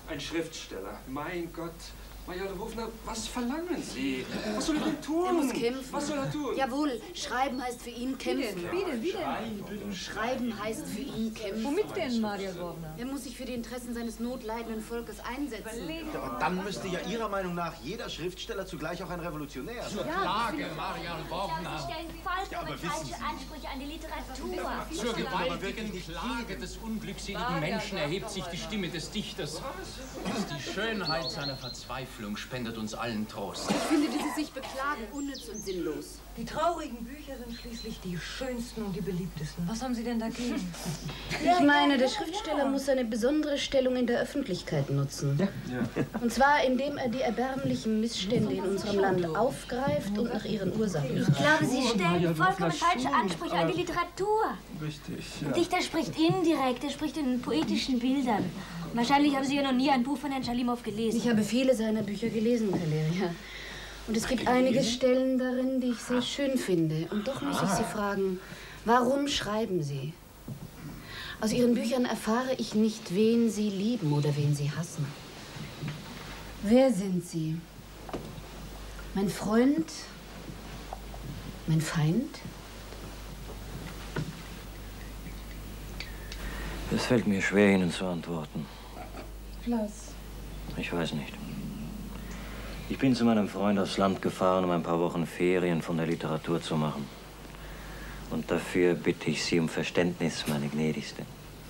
Ein Schriftsteller. Mein Gott. Maja Lwowna, was verlangen Sie? Was soll er denn tun? Er muss kämpfen. Was soll er tun? Jawohl, schreiben heißt für ihn kämpfen. Wie denn? Schreiben heißt für ihn kämpfen. Womit denn, Maria Lwowna? Er muss sich für die Interessen seines notleidenden Volkes einsetzen. Ja, aber dann müsste ja Ihrer Meinung nach jeder Schriftsteller zugleich auch ein Revolutionär sein. Zur Klage, Maria Lwowna. Sie stellen vollkommen falsche Ansprüche an die Literatur. Zur gewaltigen Klage des unglückseligen Menschen erhebt sich die Stimme des Dichters. Die Schönheit seiner Verzweiflung spendet uns allen Trost. Ich finde dieses sich beklagen unnütz und sinnlos. Die traurigen Bücher sind schließlich die schönsten und die beliebtesten. Was haben Sie denn dagegen? Ich meine, der Schriftsteller muss seine besondere Stellung in der Öffentlichkeit nutzen. Ja. Und zwar, indem er die erbärmlichen Missstände in unserem Land aufgreift und nach ihren Ursachen sucht. Ich glaube, Sie stellen vollkommen falsche Ansprüche an die Literatur. Richtig, Der Dichter spricht indirekt, er spricht in poetischen Bildern. Wahrscheinlich haben Sie ja noch nie ein Buch von Herrn Schalimow gelesen. Ich habe viele seiner Bücher gelesen, Valeria. Und es gibt einige Stellen darin, die ich sehr schön finde. Und doch muss ich Sie fragen, warum schreiben Sie? Aus Ihren Büchern erfahre ich nicht, wen Sie lieben oder wen Sie hassen. Wer sind Sie? Mein Freund? Mein Feind? Es fällt mir schwer, Ihnen zu antworten. Was? Ich weiß nicht. Ich bin zu meinem Freund aufs Land gefahren, um ein paar Wochen Ferien von der Literatur zu machen. Und dafür bitte ich Sie um Verständnis, meine Gnädigste.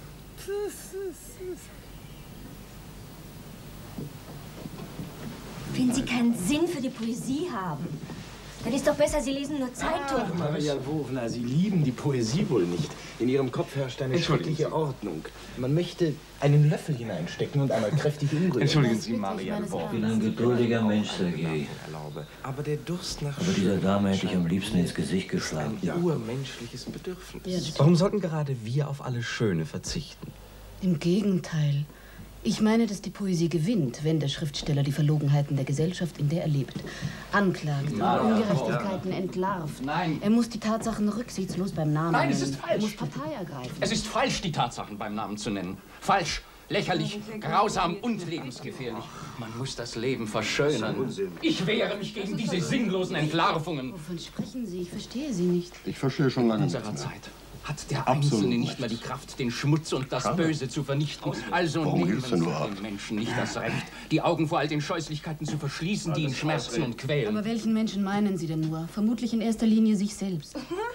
Wenn Sie keinen Sinn für die Poesie haben, dann ist doch besser, Sie lesen nur Zeitungen. Maria Lwowna, Sie lieben die Poesie wohl nicht. In Ihrem Kopf herrscht eine schreckliche Ordnung. Man möchte einen Löffel hineinstecken und einmal kräftig umrühren. Entschuldigen Sie, Maria Lwowna. Ich bin ein geduldiger Mensch, Sergej. Aber der Durst nach Aber dieser Dame hätte ich am liebsten ins Gesicht geschlagen. ein urmenschliches Bedürfnis. Ja, Warum sollten gerade wir auf alles Schöne verzichten? im Gegenteil. Ich meine, dass die Poesie gewinnt, wenn der Schriftsteller die Verlogenheiten der Gesellschaft, in der er lebt, anklagt und Ungerechtigkeiten entlarvt. Nein. Er muss die Tatsachen rücksichtslos beim Namen Nein, nennen. es ist falsch. Er muss Partei ergreifen. Es ist falsch, die Tatsachen beim Namen zu nennen. Falsch, lächerlich, grausam und lebensgefährlich. Man muss das Leben verschönern. Ich wehre mich gegen diese sinnlosen Entlarvungen. Wovon sprechen Sie? Ich verstehe Sie nicht. Ich verstehe schon lange In nicht. unserer Zeit hat der Absolut Einzelne nicht recht. mehr die Kraft, den Schmutz und das Böse zu vernichten. Also Warum nehmen hilfst du Sie nur ab? den Menschen nicht das Recht, die Augen vor all den Scheußlichkeiten zu verschließen, die ihn schmerzen und quälen. Aber welchen Menschen meinen Sie denn nur? Vermutlich in erster Linie sich selbst.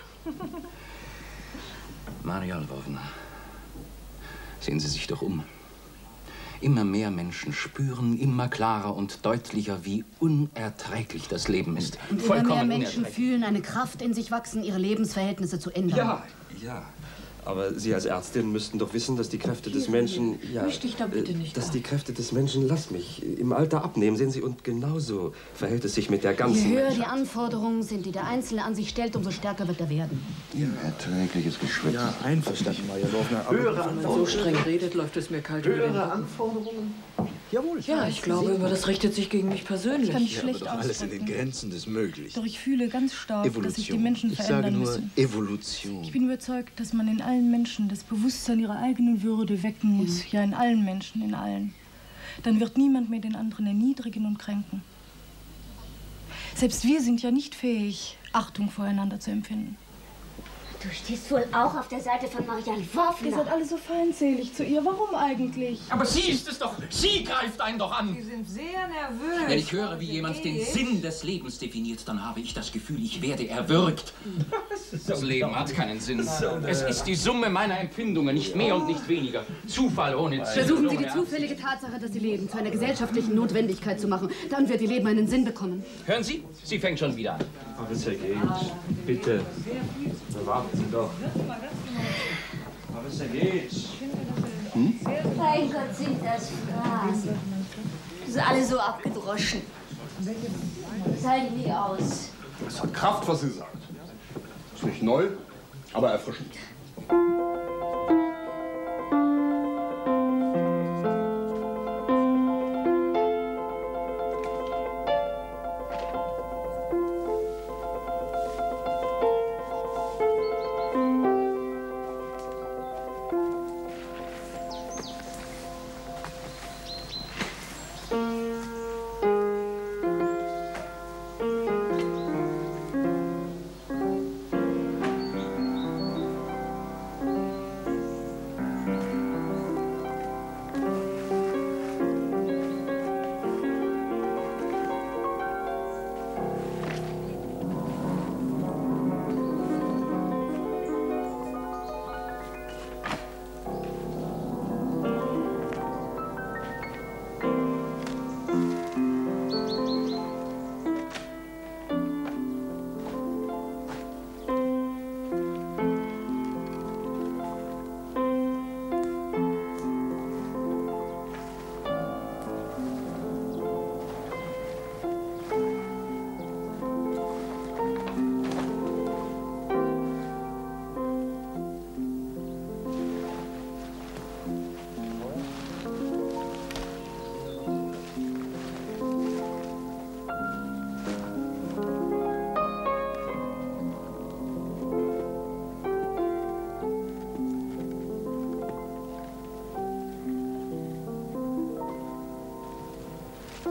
Maria Lwowna, sehen Sie sich doch um. Immer mehr Menschen spüren immer klarer und deutlicher, wie unerträglich das Leben ist. Und immer mehr Menschen fühlen eine Kraft in sich wachsen, ihre Lebensverhältnisse zu ändern. Ja. Aber Sie als Ärztin müssten doch wissen, dass die Kräfte des Menschen... Misch dich da bitte nicht Dass ein. die Kräfte des Menschen, lass mich, im Alter abnehmen, sehen Sie. Und genauso verhält es sich mit der ganzen Je höher die Menschheit. Anforderungen sind, die der Einzelne an sich stellt, umso stärker wird er werden. Unerträgliches Geschwätz. Ja, einverstanden, Maria Lwowna. Aber Wenn man so streng redet, läuft es mir kalt über den höhere Rücken. Anforderungen? Jawohl. Ja, ich glaube, aber das richtet sich gegen mich persönlich. kann mich schlecht Alles in den ausdrücken. Grenzen des Möglichen. Doch ich fühle ganz stark, dass sich die Menschen Ich sage verändern nur müssen. Evolution. Ich bin überzeugt, dass man in allen Menschen das Bewusstsein ihrer eigenen Würde wecken muss. Ja, in allen Menschen, in allen. Dann wird niemand mehr den anderen erniedrigen und kränken. Selbst wir sind ja nicht fähig, Achtung voreinander zu empfinden. Du stehst wohl auch auf der Seite von Maria Ihr Lwowna. seid alle so feindselig zu ihr. Warum eigentlich? Aber sie ist es doch! Sie greift einen doch an! Sie sind sehr nervös. Wenn ich höre, wie jemand den Sinn des Lebens definiert, dann habe ich das Gefühl, ich werde erwürgt. Das Leben hat keinen Sinn. Es ist die Summe meiner Empfindungen, nicht mehr und nicht weniger. Zufall ohne Ziel. Versuchen Sie die ohne zufällige Tatsache, dass Sie leben, zu einer gesellschaftlichen Notwendigkeit zu machen. Dann wird Ihr Leben einen Sinn bekommen. Hören Sie? Sie fängt schon wieder an. Aber Sergej, bitte. Warten Sie doch. Aber Sergej. Mein Gott, sind das Phrasen. Die sind alle so abgedroschen. Das halte ich nicht aus. Es hat Kraft, was sie sagt. Ist nicht neu, aber erfrischend.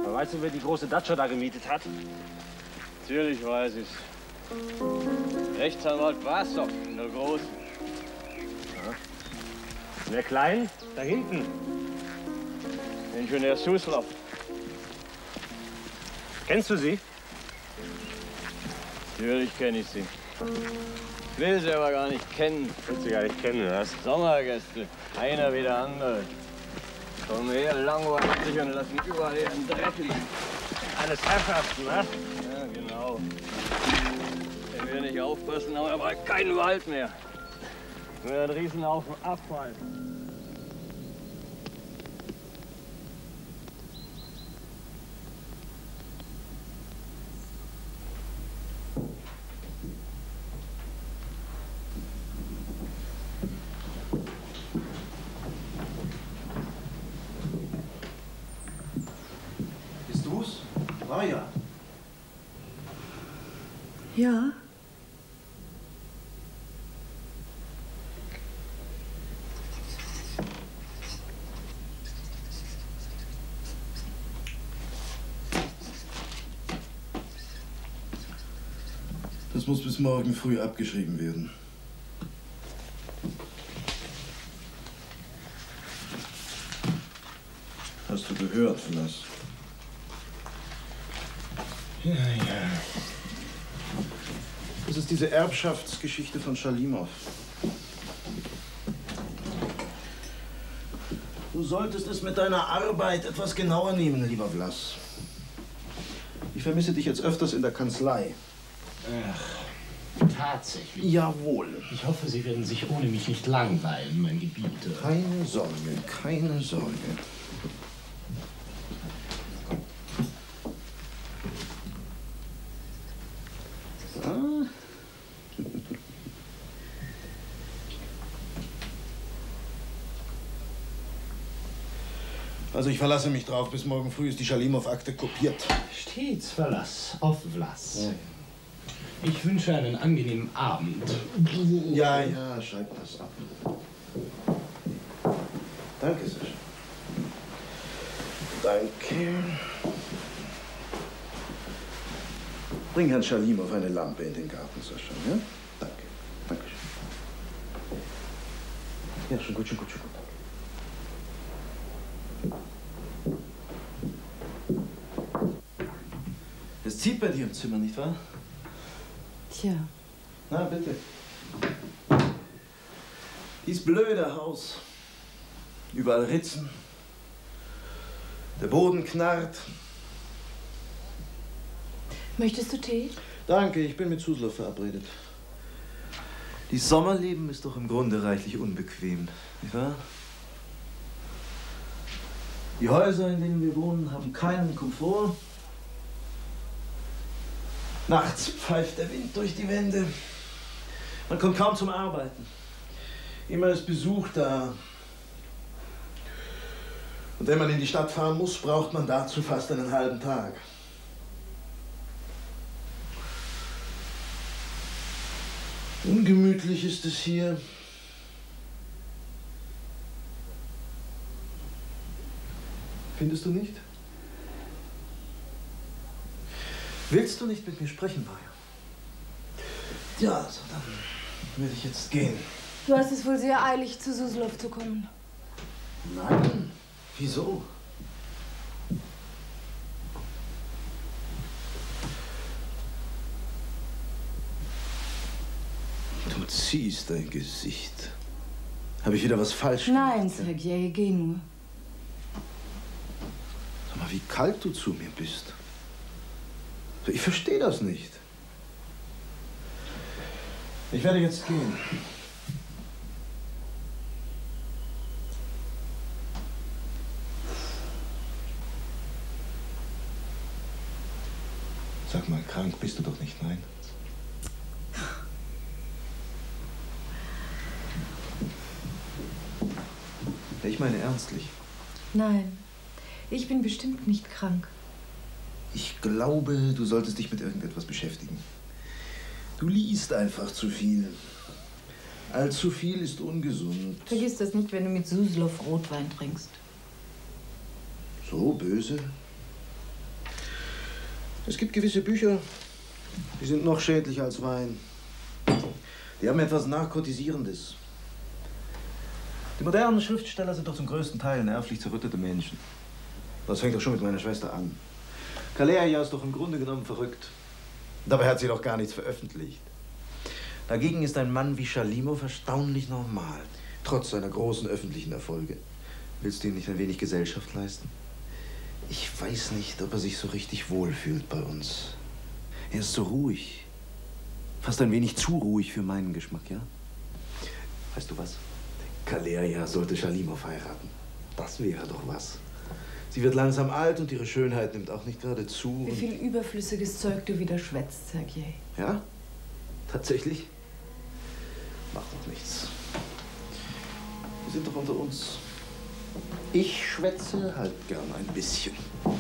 Aber weißt du, wer die große Datscha da gemietet hat? Natürlich weiß ich's. Rechtsanwalt Wassow in der Großen. Ja. In der Kleinen, da hinten. Ingenieur Suslov. Kennst du sie? Natürlich kenne ich sie. Will sie aber gar nicht kennen. Willst sie gar nicht kennen, was? Sommergäste. Einer wie der andere. Kommen her, langweilen sich und lassen überall ihren Dreck liegen. Alles Herrschaften, was? Ja, genau. Wenn wir nicht aufpassen, haben wir bald keinen Wald mehr. Nur ein Riesenhaufen Abfall. Maja. Ja? Das muss bis morgen früh abgeschrieben werden. Hast du gehört, Vlas? Ja. Das ist diese Erbschaftsgeschichte von Schalimow. Du solltest es mit deiner Arbeit etwas genauer nehmen, lieber Vlas. Ich vermisse dich jetzt öfters in der Kanzlei. Ach, tatsächlich? Jawohl. Ich hoffe, Sie werden sich ohne mich nicht langweilen, mein Gebieter. Keine Sorge, keine Sorge. Also ich verlasse mich drauf, bis morgen früh ist die Schalimow-Akte kopiert. Stets Verlass auf Vlas. Ja. Ich wünsche einen angenehmen Abend. Ja, schreib das ab. Danke, Sascha. Danke. Bring Herrn Schalimow eine Lampe in den Garten, Sascha, ja? Danke. Dankeschön. Ja, schon gut. Es zieht bei dir im Zimmer, nicht wahr? Tja. Na, bitte. Dies blöde Haus. Überall Ritzen. Der Boden knarrt. Möchtest du Tee? Danke, ich bin mit Suslov verabredet. Dieses Sommerleben ist doch im Grunde reichlich unbequem, nicht wahr? Die Häuser, in denen wir wohnen, haben keinen Komfort. Nachts pfeift der Wind durch die Wände. Man kommt kaum zum Arbeiten. Immer ist Besuch da. Und wenn man in die Stadt fahren muss, braucht man dazu fast einen halben Tag. Ungemütlich ist es hier. Findest du nicht? Willst du nicht mit mir sprechen, Maja? Ja, also dann will ich jetzt gehen. Du hast es wohl sehr eilig, zu Suslov zu kommen. Nein. Wieso? Du ziehst dein Gesicht. Habe ich wieder was falsch gemacht? Nein, Sergej, geh nur. Sag mal, wie kalt du zu mir bist. Ich verstehe das nicht. Ich werde jetzt gehen. Sag mal, krank bist du doch nicht, nein? Ich meine ernstlich. Nein, ich bin bestimmt nicht krank. Ich glaube, du solltest dich mit irgendetwas beschäftigen. Du liest einfach zu viel. Allzu viel ist ungesund. Vergiss das nicht, wenn du mit Suslov Rotwein trinkst. So böse? Es gibt gewisse Bücher, die sind noch schädlicher als Wein. Die haben etwas Narkotisierendes. Die modernen Schriftsteller sind doch zum größten Teil nervlich zerrüttete Menschen. Das fängt doch schon mit meiner Schwester an. Kaleria ist doch im Grunde genommen verrückt. Dabei hat sie doch gar nichts veröffentlicht. Dagegen ist ein Mann wie Schalimow erstaunlich normal, trotz seiner großen öffentlichen Erfolge. Willst du ihm nicht ein wenig Gesellschaft leisten? Ich weiß nicht, ob er sich so richtig wohlfühlt bei uns. Er ist so ruhig. Fast ein wenig zu ruhig für meinen Geschmack, ja? Weißt du was? Kaleria sollte Schalimow heiraten. Das wäre doch was. Sie wird langsam alt und ihre Schönheit nimmt auch nicht gerade zu. Wie viel überflüssiges Zeug du wieder schwätzt, Sergej. Ja? Tatsächlich? Macht doch nichts. Wir sind doch unter uns. Ich schwätze halt gern ein bisschen.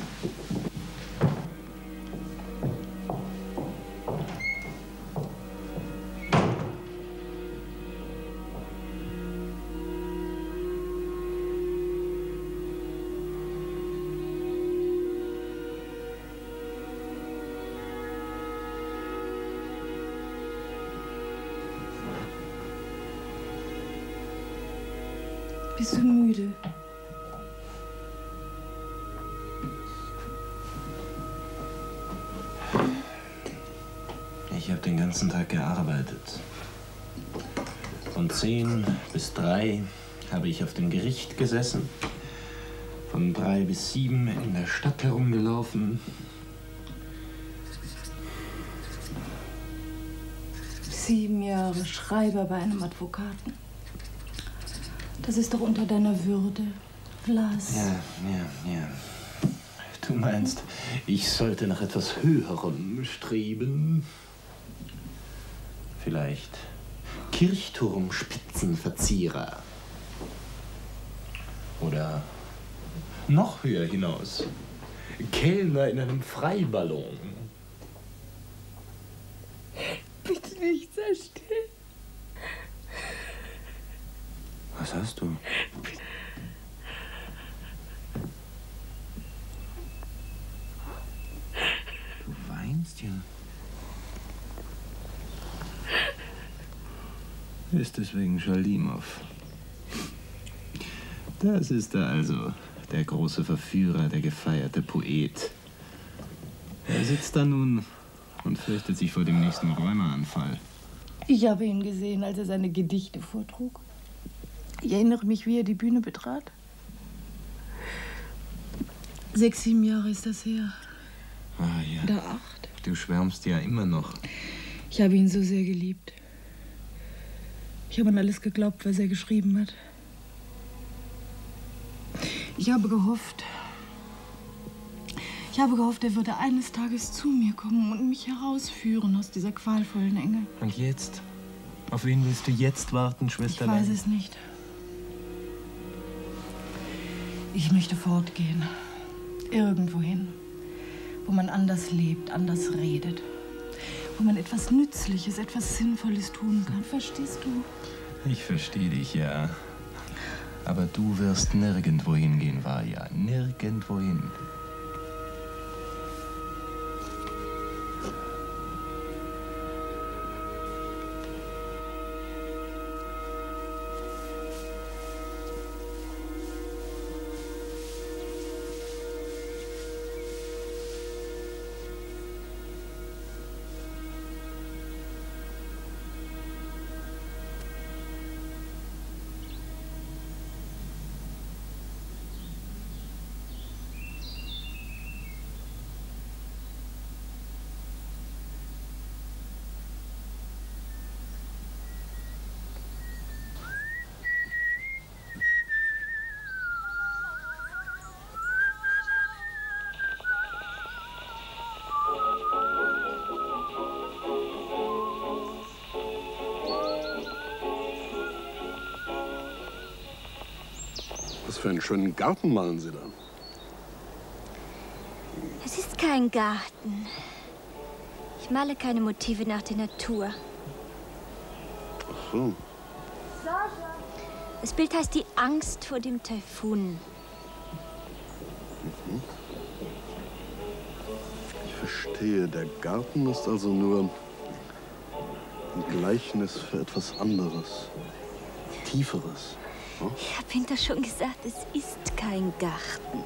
Bist du müde? Ich habe den ganzen Tag gearbeitet. Von 10 bis 3 habe ich auf dem Gericht gesessen. Von 3 bis 7 in der Stadt herumgelaufen. 7 Jahre Schreiber bei einem Advokaten. Das ist doch unter deiner Würde, Vlas. Ja. Du meinst, ich sollte nach etwas Höherem streben? Vielleicht Kirchturmspitzenverzierer. Oder noch höher hinaus. Kellner in einem Freiballon. Bitte nicht so still. Was hast du? Du weinst ja. Ist es wegen Schalimow? Das ist er also, der große Verführer, der gefeierte Poet. Er sitzt da nun und fürchtet sich vor dem nächsten Rheumaanfall. Ich habe ihn gesehen, als er seine Gedichte vortrug. Ich erinnere mich, wie er die Bühne betrat. 6, 7 Jahre ist das her. Ah ja. Oder 8. Du schwärmst ja immer noch. Ich habe ihn so sehr geliebt. Ich habe an alles geglaubt, was er geschrieben hat. Ich habe gehofft, er würde eines Tages zu mir kommen und mich herausführen aus dieser qualvollen Enge. Und jetzt? Auf wen willst du jetzt warten, Schwester? Ich weiß es nicht. Ich möchte fortgehen. Irgendwohin, wo man anders lebt, anders redet. Wo man etwas Nützliches, etwas Sinnvolles tun kann. Verstehst du? Ich verstehe dich, ja. Aber du wirst nirgendwo hingehen, Valja. Nirgendwo hin. Was für einen schönen Garten malen Sie da? Es ist kein Garten. Ich male keine Motive nach der Natur. Ach so. Das Bild heißt Die Angst vor dem Taifun. Ich verstehe. Der Garten ist also nur ein Gleichnis für etwas anderes, Tieferes. Hm? Ich habe Ihnen doch schon gesagt, es ist kein Garten.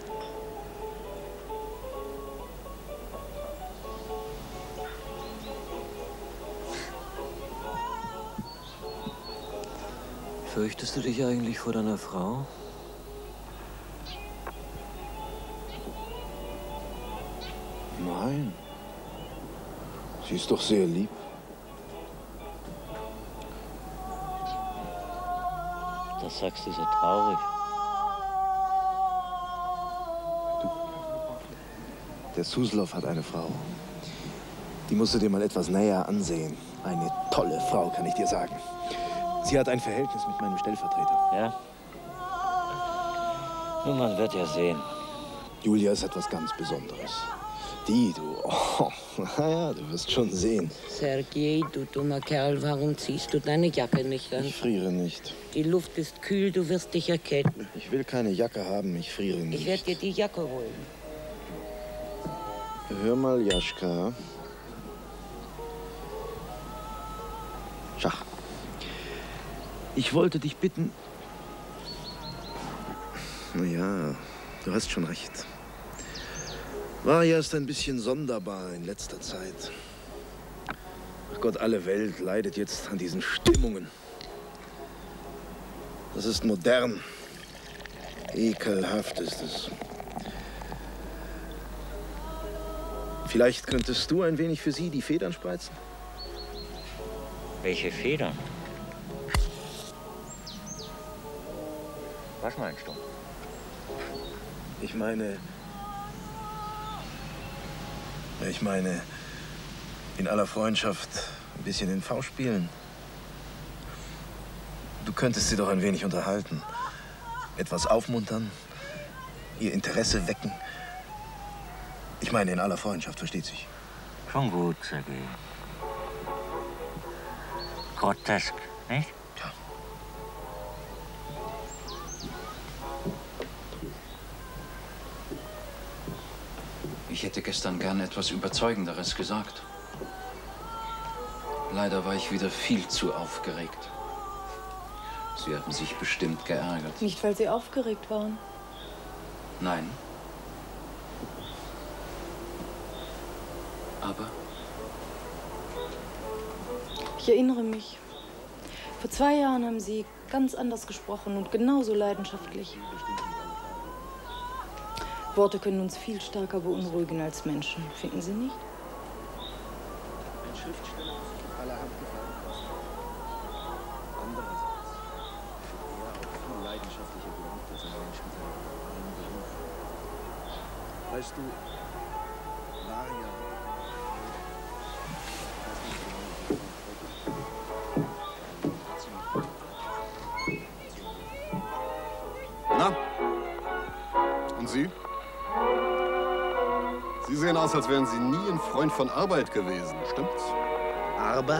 Fürchtest du dich eigentlich vor deiner Frau? Nein. Sie ist doch sehr lieb. Das sagst du so traurig. Der Suslov hat eine Frau. Die musst du dir mal etwas näher ansehen. Eine tolle Frau, kann ich dir sagen. Sie hat ein Verhältnis mit meinem Stellvertreter. Ja? Nun, man wird ja sehen. Julia ist etwas ganz Besonderes. Die, du, oh, naja, du wirst schon sehen. Sergej, du dummer Kerl, warum ziehst du deine Jacke nicht an? Ich friere nicht. Die Luft ist kühl, du wirst dich erkälten. Ich will keine Jacke haben, ich friere nicht. Ich werde dir die Jacke holen. Hör mal, Jaschka. Schach. Ich wollte dich bitten... Na ja, du hast schon recht. Varja ist ein bisschen sonderbar in letzter Zeit. Ach Gott, alle Welt leidet jetzt an diesen Stimmungen. Das ist modern. Ekelhaft ist es. Vielleicht könntest du ein wenig für sie die Federn spreizen? Welche Federn? Was meinst du? Ich meine, in aller Freundschaft ein bisschen den V spielen. Du könntest sie doch ein wenig unterhalten. Etwas aufmuntern, ihr Interesse wecken. Ich meine, in aller Freundschaft, versteht sich. Schon gut, Sergej. Grotesk, nicht? Ja. Ich hätte gestern gern etwas Überzeugenderes gesagt. Leider war ich wieder viel zu aufgeregt. Sie haben sich bestimmt geärgert. Nicht, weil Sie aufgeregt waren. Nein. Aber? Ich erinnere mich. Vor 2 Jahren haben Sie ganz anders gesprochen und genauso leidenschaftlich. Worte können uns viel stärker beunruhigen als Menschen, finden Sie nicht? Ein Schriftsteller muss sich in aller Hand gefallen lassen. Andererseits wird er auch viel leidenschaftlicher geliebt als ein Mensch mit seinem normalen Beruf. Weißt du, Varja... Na? Und Sie? Sie sehen aus, als wären Sie nie ein Freund von Arbeit gewesen, stimmt's? Arbeit?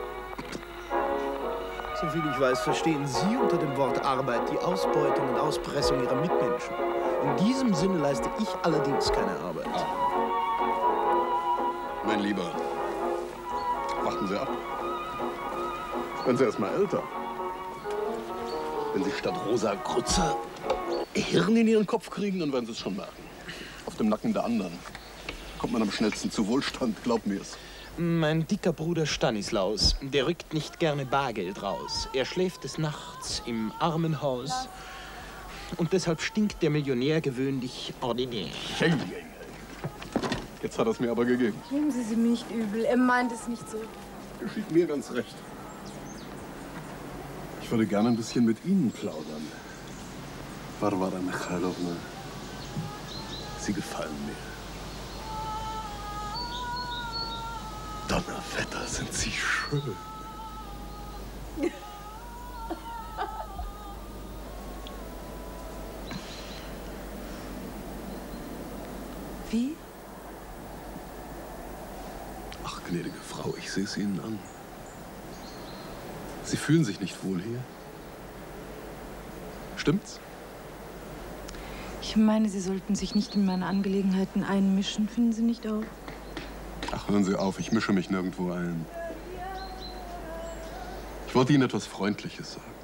Soviel ich weiß, verstehen Sie unter dem Wort Arbeit die Ausbeutung und Auspressung Ihrer Mitmenschen. In diesem Sinne leiste ich allerdings keine Arbeit. Mein Lieber, warten Sie ab. Werden Sie erst mal älter. Wenn Sie statt rosa Grütze Hirn in Ihren Kopf kriegen, dann werden Sie es schon merken. Auf dem Nacken der anderen kommt man am schnellsten zu Wohlstand, glaub mir's. Mein dicker Bruder Stanislaus, der rückt nicht gerne Bargeld raus. Er schläft des Nachts im Armenhaus. Und deshalb stinkt der Millionär gewöhnlich ordinär. Jetzt hat er es mir aber gegeben. Nehmen Sie sie mir nicht übel. Er meint es nicht so. Geschieht mir ganz recht. Ich würde gerne ein bisschen mit Ihnen plaudern. Varvara Mikhailovna, Sie gefallen mir. Donnerwetter, sind Sie schön. Wie? Ach, gnädige Frau, ich sehe es Ihnen an. Sie fühlen sich nicht wohl hier. Stimmt's? Ich meine, Sie sollten sich nicht in meine Angelegenheiten einmischen, finden Sie nicht auch? Ach, hören Sie auf, ich mische mich nirgendwo ein. Ich wollte Ihnen etwas Freundliches sagen.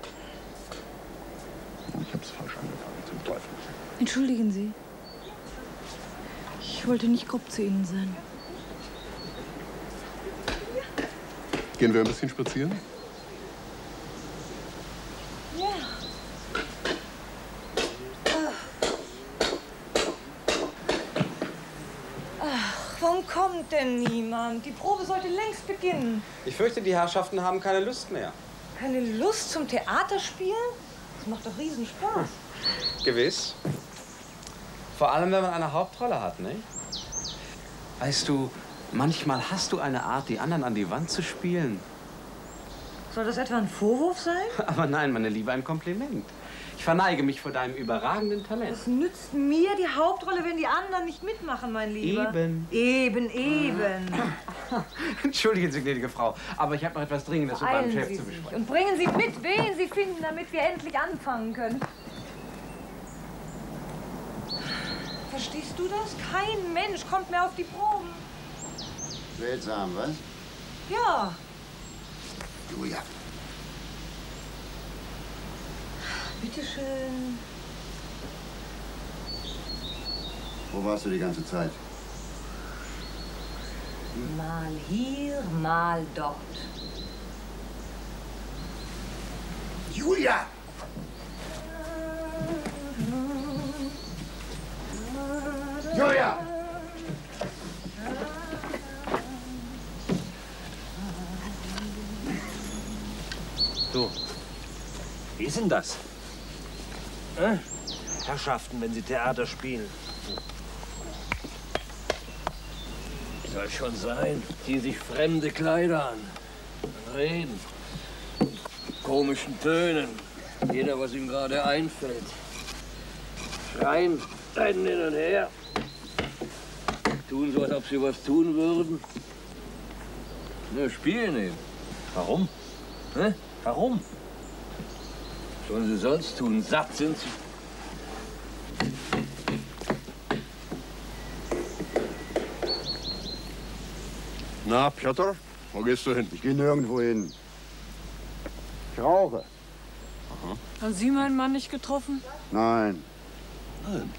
Ich hab's falsch angefangen, zum Teufel. Entschuldigen Sie. Ich wollte nicht grob zu Ihnen sein. Gehen wir ein bisschen spazieren? Ja. Ach, warum kommt denn niemand? Die Probe sollte längst beginnen. Ich fürchte, die Herrschaften haben keine Lust mehr. Keine Lust zum Theaterspielen? Das macht doch riesen Spaß. Gewiss. Vor allem, wenn man eine Hauptrolle hat, nicht? Weißt du, manchmal hast du eine Art, die anderen an die Wand zu spielen. Soll das etwa ein Vorwurf sein? Aber nein, meine Liebe, ein Kompliment. Ich verneige mich vor deinem überragenden Talent. Was nützt mir die Hauptrolle, wenn die anderen nicht mitmachen, mein Lieber? Eben. Entschuldigen Sie, gnädige Frau, aber ich habe noch etwas Dringendes mit meinem Chef zu besprechen. Und bringen Sie mit, wen Sie finden, damit wir endlich anfangen können. Verstehst du das? Kein Mensch kommt mehr auf die Proben. Seltsam, was? Ja. Julia. Bitteschön. Wo warst du die ganze Zeit? Mal hier, mal dort. Julia! Julia! Du, wie ist denn das? Herrschaften, wenn sie Theater spielen. Soll schon sein. Ziehen sich fremde Kleider an. Dann reden. Komischen Tönen. Jeder, was ihm gerade einfällt. Schreien, rennen hin und her. Tun so, als ob sie was tun würden. Ne, spielen eben. Warum? Hä? Warum? Sollen sie sonst tun? Satt sind sie. Na, Piotr, wo gehst du hin? Ich gehe nirgendwo hin. Ich rauche. Aha. Haben Sie meinen Mann nicht getroffen? Nein. Nein.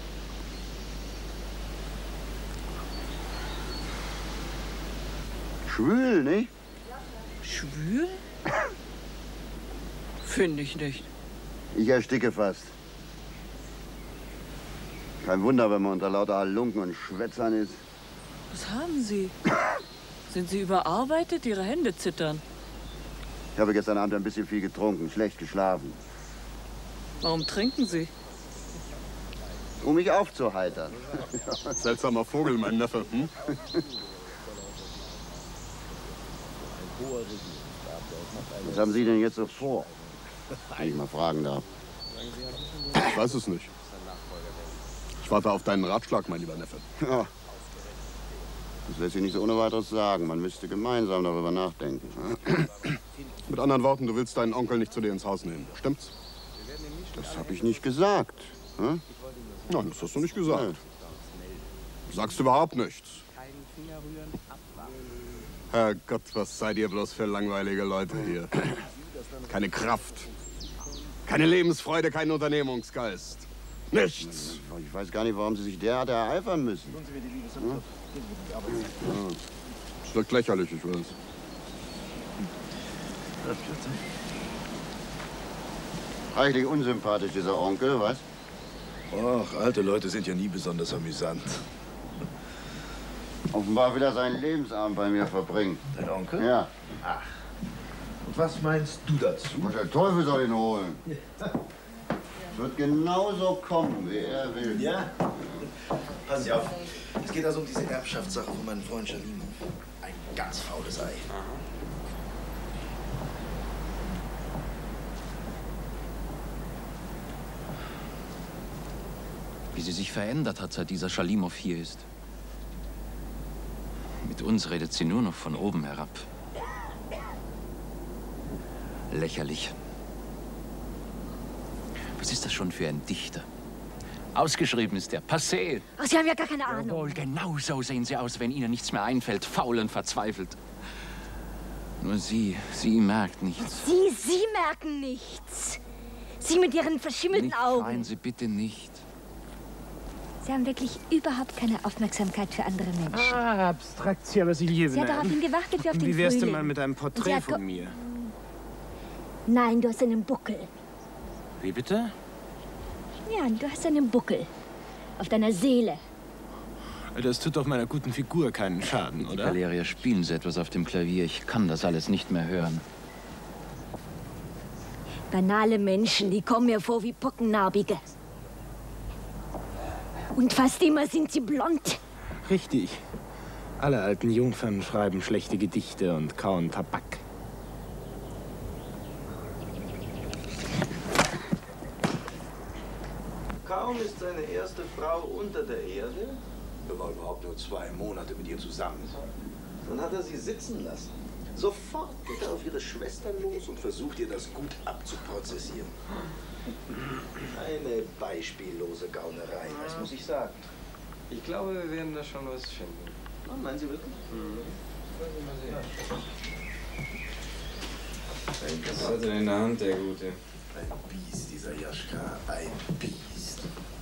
Schwül, nicht? Schwül? Finde ich nicht. Ich ersticke fast. Kein Wunder, wenn man unter lauter Halunken und Schwätzern ist. Was haben Sie? Sind Sie überarbeitet? Ihre Hände zittern. Ich habe gestern Abend ein bisschen viel getrunken, schlecht geschlafen. Warum trinken Sie? Um mich aufzuheitern. Seltsamer Vogel, mein Neffe. Hm? Was haben Sie denn jetzt so vor? Wenn ich mal fragen darf. Ich weiß es nicht. Ich warte auf deinen Ratschlag, mein lieber Neffe. Ja. Das lässt sich nicht so ohne weiteres sagen. Man müsste gemeinsam darüber nachdenken. Mit anderen Worten, du willst deinen Onkel nicht zu dir ins Haus nehmen. Stimmt's? Das habe ich nicht gesagt. Hm? Nein, das hast du nicht gesagt. Du sagst überhaupt nichts. Herrgott, was seid ihr bloß für langweilige Leute hier? Keine Kraft, keine Lebensfreude, kein Unternehmungsgeist. Nichts. Ich weiß gar nicht, warum Sie sich derart ereifern müssen. Hm? Ja, das wirkt lächerlich, ich weiß. Reichlich unsympathisch, dieser Onkel, was? Och, alte Leute sind ja nie besonders amüsant. Offenbar will er seinen Lebensabend bei mir verbringen. Dein Onkel? Ja. Ach. Und was meinst du dazu? Was der Teufel soll ihn holen? Es wird genauso kommen, wie er will. Ja? Pass Sie auf. Es geht also um diese Erbschaftssache von meinem Freund Schalimow. Ein ganz faules Ei. Wie sie sich verändert hat, seit dieser Schalimow hier ist. Mit uns redet sie nur noch von oben herab. Lächerlich. Was ist das schon für ein Dichter? Ausgeschrieben ist der. Passé. Ach, Sie haben ja gar keine Ahnung. Jawohl, genau so sehen Sie aus, wenn Ihnen nichts mehr einfällt. Faul und verzweifelt. Nur Sie merkt nichts. Sie merken nichts. Sie mit Ihren verschimmelten Augen. Schreien Sie bitte nicht. Sie haben wirklich überhaupt keine Aufmerksamkeit für andere Menschen. Ah, Abstraktion, was ich hier Sie hat darauf hin gewartet wie auf den Wie wär's denn Frühling. mal mit einem Porträt von mir? Nein, du hast einen Buckel. Wie bitte? Ja, du hast einen Buckel. Auf deiner Seele. Das tut doch meiner guten Figur keinen Schaden, oder? Valeria, spielen Sie etwas auf dem Klavier. Ich kann das alles nicht mehr hören. Banale Menschen, die kommen mir vor wie Pockennarbige. Und fast immer sind sie blond. Richtig. Alle alten Jungfern schreiben schlechte Gedichte und kauen Tabak. Kaum ist seine erste Frau unter der Erde, wenn man überhaupt nur 2 Monate mit ihr zusammen ist, dann hat er sie sitzen lassen. Sofort geht er auf ihre Schwester los und versucht ihr das gut abzuprozessieren. Eine beispiellose Gaunerei, das muss ich sagen. Ich glaube, wir werden da schon was finden. Oh, meinen Sie wirklich? Was hat er denn in der Hand, der Gute? Ein Biest, dieser Jaschka, ein Biest.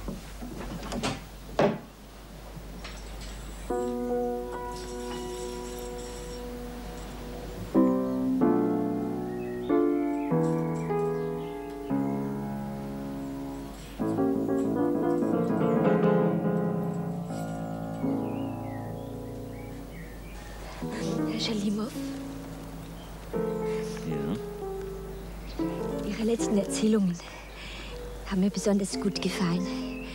Herr Schalimow? Ja? Ihre letzten Erzählungen haben mir besonders gut gefallen.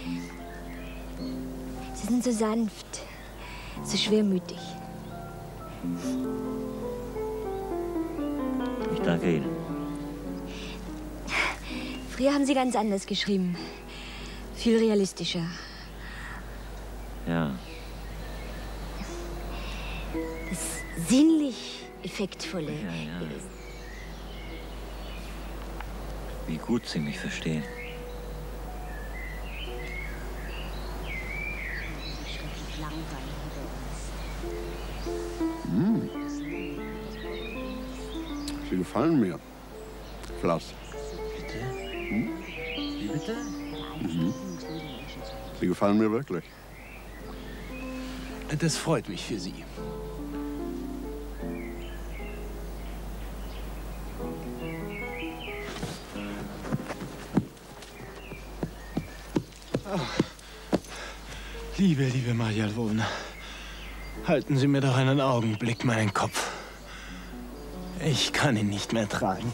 Sie sind so sanft, so schwermütig. Ich danke Ihnen. Früher haben Sie ganz anders geschrieben. Viel realistischer. Ja. Das sinnlich Effektvolle. Ja. Wie gut Sie mich verstehen. Sie gefallen mir. Klaus. Bitte? Wie bitte? Sie gefallen mir wirklich. Das freut mich für Sie. Liebe Maria Lvovna, halten Sie mir doch einen Augenblick meinen Kopf. Ich kann ihn nicht mehr tragen.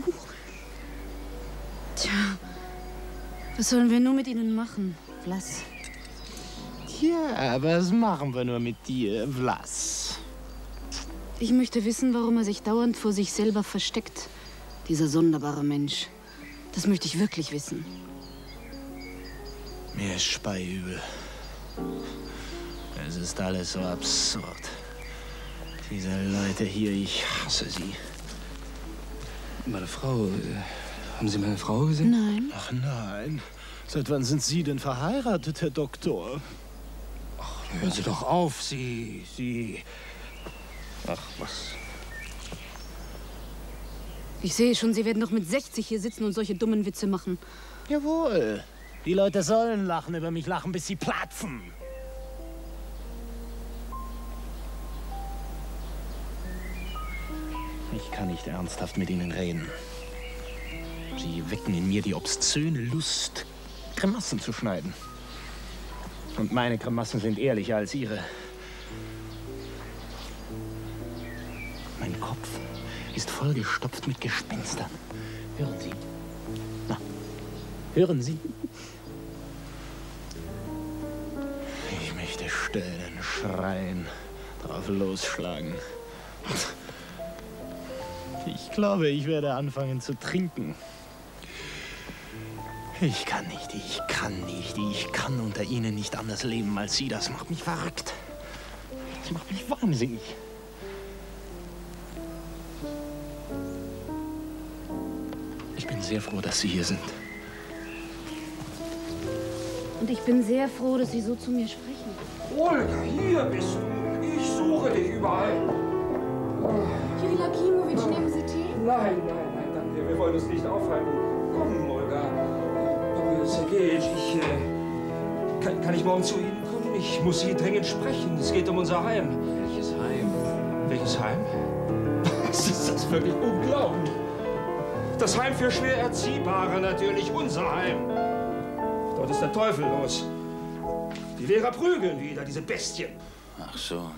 Tja, was sollen wir nur mit Ihnen machen, Vlas? Ja, was machen wir nur mit dir, Vlas? Ich möchte wissen, warum er sich dauernd vor sich selber versteckt, dieser sonderbare Mensch. Das möchte ich wirklich wissen. Mir ist speiübel. Es ist alles so absurd. Diese Leute hier, ich hasse sie. Meine Frau, haben Sie meine Frau gesehen? Nein. Ach nein. Seit wann sind Sie denn verheiratet, Herr Doktor? Ach, hören Sie doch auf, Sie... Ach, was? Ich sehe schon, Sie werden doch mit 60 hier sitzen und solche dummen Witze machen. Jawohl. Die Leute sollen lachen, über mich lachen, bis sie platzen. Ich kann nicht ernsthaft mit Ihnen reden. Sie wecken in mir die obszöne Lust, Grimassen zu schneiden. Und meine Grimassen sind ehrlicher als Ihre. Mein Kopf ist vollgestopft mit Gespenstern. Hören Sie? Na, hören Sie? Ich möchte stöhnen, schreien, drauf losschlagen. Ich glaube, ich werde anfangen zu trinken. Ich kann nicht, ich kann unter Ihnen nicht anders leben als Sie. Das macht mich verrückt. Das macht mich wahnsinnig. Ich bin sehr froh, dass Sie hier sind. Und ich bin sehr froh, dass Sie so zu mir sprechen. Olga, hier bist du. Ich suche dich überall. Kirill Akimowitsch, nehmen Sie Tee? Nein, danke. Wir wollen uns nicht aufhalten. Komm, Olga. Pavel Sergejitsch, kann ich morgen zu Ihnen kommen? Ich muss Sie dringend sprechen. Es geht um unser Heim. Welches Heim? Welches Heim? Was ist das wirklich unglaublich? Das Heim für schwer Erziehbare natürlich, unser Heim. Dort ist der Teufel los. Die Lehrer prügeln wieder, diese Bestien. Ach so.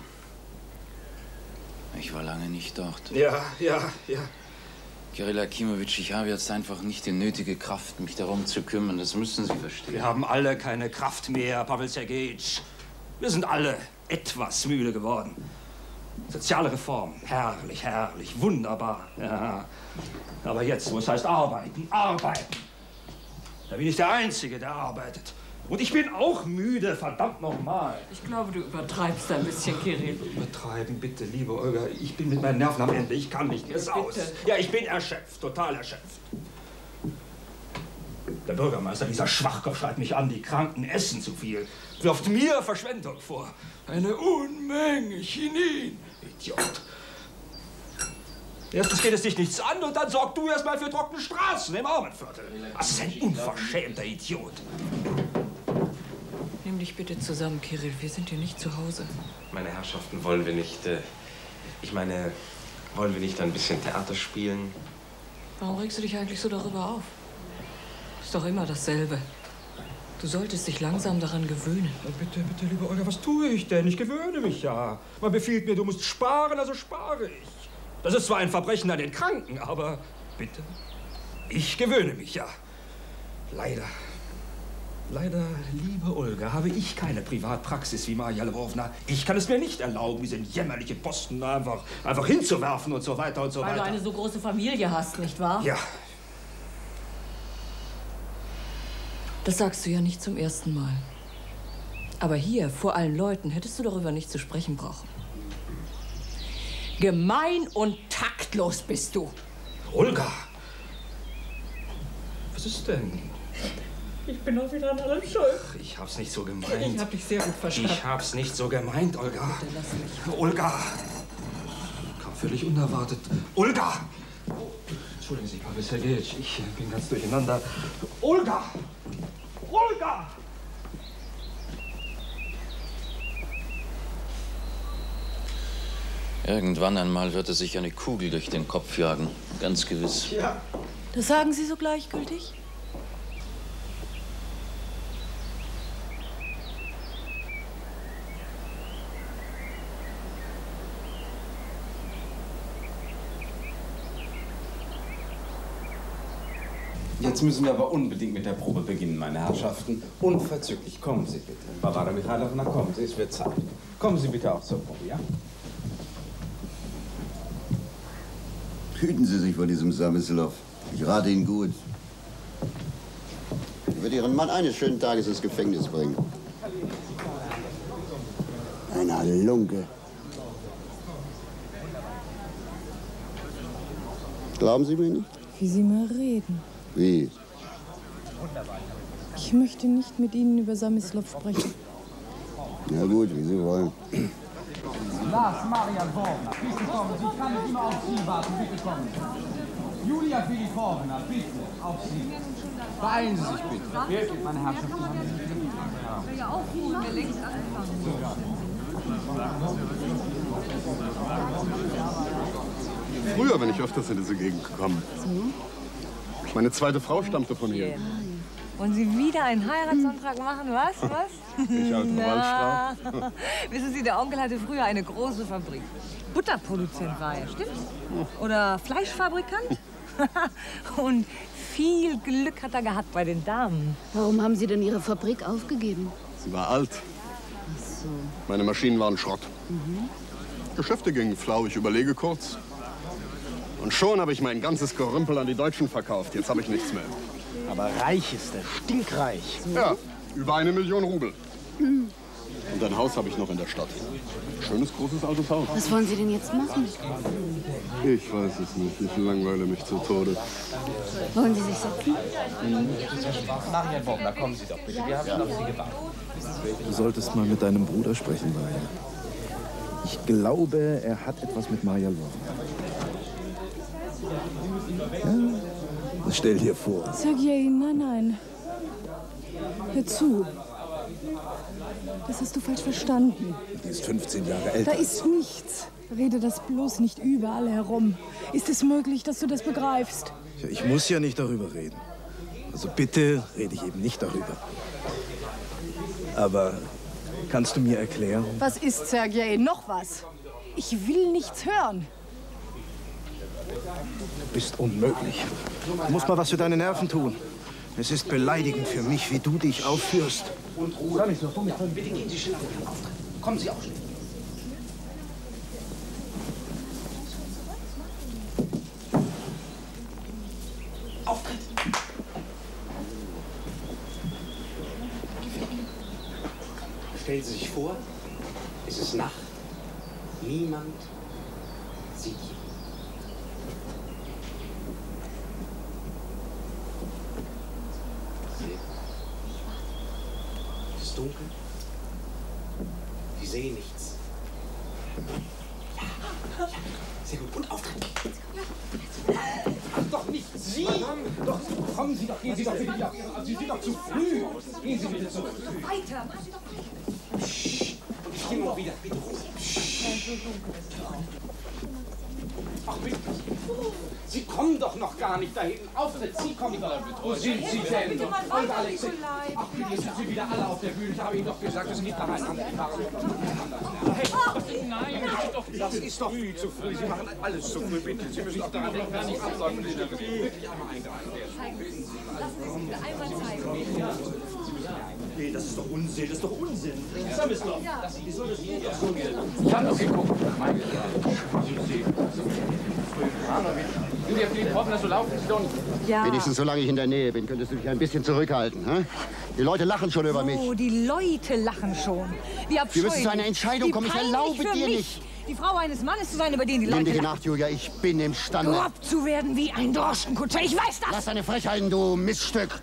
Ich war lange nicht dort. Ja. Kirill Akimowitsch, ich habe jetzt einfach nicht die nötige Kraft, mich darum zu kümmern. Das müssen Sie verstehen. Wir haben alle keine Kraft mehr, Pavel Sergejitsch. Wir sind alle etwas müde geworden. Soziale Reform, herrlich, wunderbar. Ja. Aber jetzt, wo es heißt arbeiten. Da bin ich der Einzige, der arbeitet. Und ich bin auch müde, verdammt nochmal. Ich glaube, du übertreibst ein bisschen, Kirill. Übertreiben, bitte, liebe Olga. Ich bin mit meinen Nerven am Ende. Ich kann nicht mehr aus. Ja, ich bin erschöpft, total erschöpft. Der Bürgermeister, dieser Schwachkopf, schreit mich an, die Kranken essen zu viel. Wirft mir Verschwendung vor. Eine Unmenge Chinin. Idiot. Erstens geht es dich nichts an und dann sorgst du erst mal für trockene Straßen im Armenviertel. Das ist ein unverschämter Idiot. Nimm dich bitte zusammen, Kirill. Wir sind hier nicht zu Hause. Meine Herrschaften, wollen wir nicht, wollen wir nicht ein bisschen Theater spielen? Warum regst du dich eigentlich so darüber auf? Ist doch immer dasselbe. Du solltest dich langsam daran gewöhnen. Bitte, liebe Olga, was tue ich denn? Ich gewöhne mich ja. Man befiehlt mir, du musst sparen, also spare ich. Das ist zwar ein Verbrechen an den Kranken, aber bitte, ich gewöhne mich ja. Leider, liebe Olga, habe ich keine Privatpraxis wie Marja Lwowna. Ich kann es mir nicht erlauben, diesen jämmerlichen Posten einfach hinzuwerfen und so weiter und so weiter. Weil du eine so große Familie hast, nicht wahr? Ja. Das sagst du ja nicht zum ersten Mal. Aber hier, vor allen Leuten, hättest du darüber nicht zu sprechen brauchen. Gemein und taktlos bist du. Olga! Was ist denn? Ich bin auch wieder an allem schuld. Ich hab's nicht so gemeint. Ich hab dich sehr gut verstanden. Ich hab's nicht so gemeint, Olga. Bitte lass mich. Olga! Kam völlig unerwartet. Olga! Entschuldigen Sie, Pavel Sergejitsch, ich bin ganz durcheinander. Olga! Olga! Irgendwann einmal wird es sich eine Kugel durch den Kopf jagen. Ganz gewiss. Ja. Das sagen Sie so gleichgültig? Jetzt müssen wir aber unbedingt mit der Probe beginnen, meine Herrschaften. Unverzüglich. Kommen Sie bitte. Barbara Michailowna, kommen Sie, es wird Zeit. Kommen Sie bitte auch zur Probe, ja? Hüten Sie sich vor diesem Samislov. Ich rate Ihnen gut. Er wird Ihren Mann eines schönen Tages ins Gefängnis bringen. Ein Halunke. Glauben Sie mir nicht? Wie Sie mal reden. Wie? Ich möchte nicht mit Ihnen über Samislov sprechen. Na gut, wie Sie wollen. Lars, Marja Lwowna, bitte kommen Sie. Ich kann nicht immer auf Sie warten, bitte kommen Sie. Julia Filipowna, bitte, auf Sie. Beeilen Sie sich bitte. Wirklich, meine Herrschaften. Ja, aufruhen, der längst angefangen. Früher bin ich öfters in diese Gegend gekommen. Meine zweite Frau stammte von hier. Und Sie wieder einen Heiratsantrag machen, was? Ich alte Waldstrauch. Wissen Sie, der Onkel hatte früher eine große Fabrik. Butterproduzent war er, stimmt's? Oder Fleischfabrikant? Und viel Glück hat er gehabt bei den Damen. Warum haben Sie denn Ihre Fabrik aufgegeben? Sie war alt. Ach so. Meine Maschinen waren Schrott. Geschäfte gingen flau, ich überlege kurz. Und schon habe ich mein ganzes Gerümpel an die Deutschen verkauft. Jetzt habe ich nichts mehr. Aber reich ist er, stinkreich. Ja, über 1 Million Rubel. Und Und ein Haus habe ich noch in der Stadt. Schönes, großes, altes Haus. Was wollen Sie denn jetzt machen? Ich weiß es nicht. Ich langweile mich zu Tode. Wollen Sie sich setzen? Marian Wobner, kommen Sie doch bitte. Wir haben auf Sie gewartet. Du solltest mal mit deinem Bruder sprechen, Maja. Ich glaube, er hat etwas mit Maja Lwowna. Ja? Stell dir vor. Sergej, nein. Hör zu. Das hast du falsch verstanden. Die ist 15 Jahre älter. Da ist nichts. Rede das bloß nicht überall herum. Ist es möglich, dass du das begreifst? Ja, ich muss ja nicht darüber reden. Also bitte rede ich eben nicht darüber. Aber kannst du mir erklären? Was ist, Sergej? Noch was? Ich will nichts hören. Du bist unmöglich. Du musst mal was für deine Nerven tun. Es ist beleidigend für mich, wie du dich aufführst. Und Ruhe. Bitte gehen Sie schnell auf Ihren Auftritt. Kommen Sie auch schnell. Auftritt! Stellen Sie sich vor, es ist Nacht. Niemand sieht Sie. Es ist dunkel. Sie sehen nichts. Ja, sehr gut. Und Auftritt. Ach, doch nicht Sie! Doch, kommen Sie doch, gehen Sie doch bitte wieder. Sie sind doch zu früh. Gehen Sie bitte zurück. Weiter, machen Sie doch weiter. Psst. Und ich gehe noch wieder. Bitte Ruhe. Ach, bitte. Sie kommen doch noch gar nicht dahin. Auftritt, Sie kommen doch. Wo sind Sie denn? Bitte mal Olga weiter, Alexej. Nikolai. Ach, bitte sind Sie wieder alle auf der Bühne. Ich habe Ihnen doch gesagt, es gibt noch einen anderen. Hey, nein, das ist doch viel zu früh. Sie machen alles zu früh, bitte. Sie müssen doch daran denken, gar nicht absagen. Sie müssen wirklich einmal eingreifen. Lassen Sie es bitte einmal zeigen. Nee, das ist doch Unsinn, das ist doch Unsinn. Stanislav, wie soll das gehen? So geht es. Ich habe noch geguckt. Julia Filipowna, so laufen Sie doch nicht. Ja. Wenigstens solange ich in der Nähe bin, könntest du dich ein bisschen zurückhalten. Hä? Die Leute lachen schon über mich. Oh, die Leute lachen schon. Wie abscheulich. Wir müssen zu einer Entscheidung kommen. Ich erlaube dir nicht. Die Frau eines Mannes zu sein, über den die Leute Nimm dich in lachen. Acht, Julia. Ich bin imstande. Grob zu werden wie ein Droschkenkutscher. Ich weiß das. Lass deine Frechheiten, du Miststück.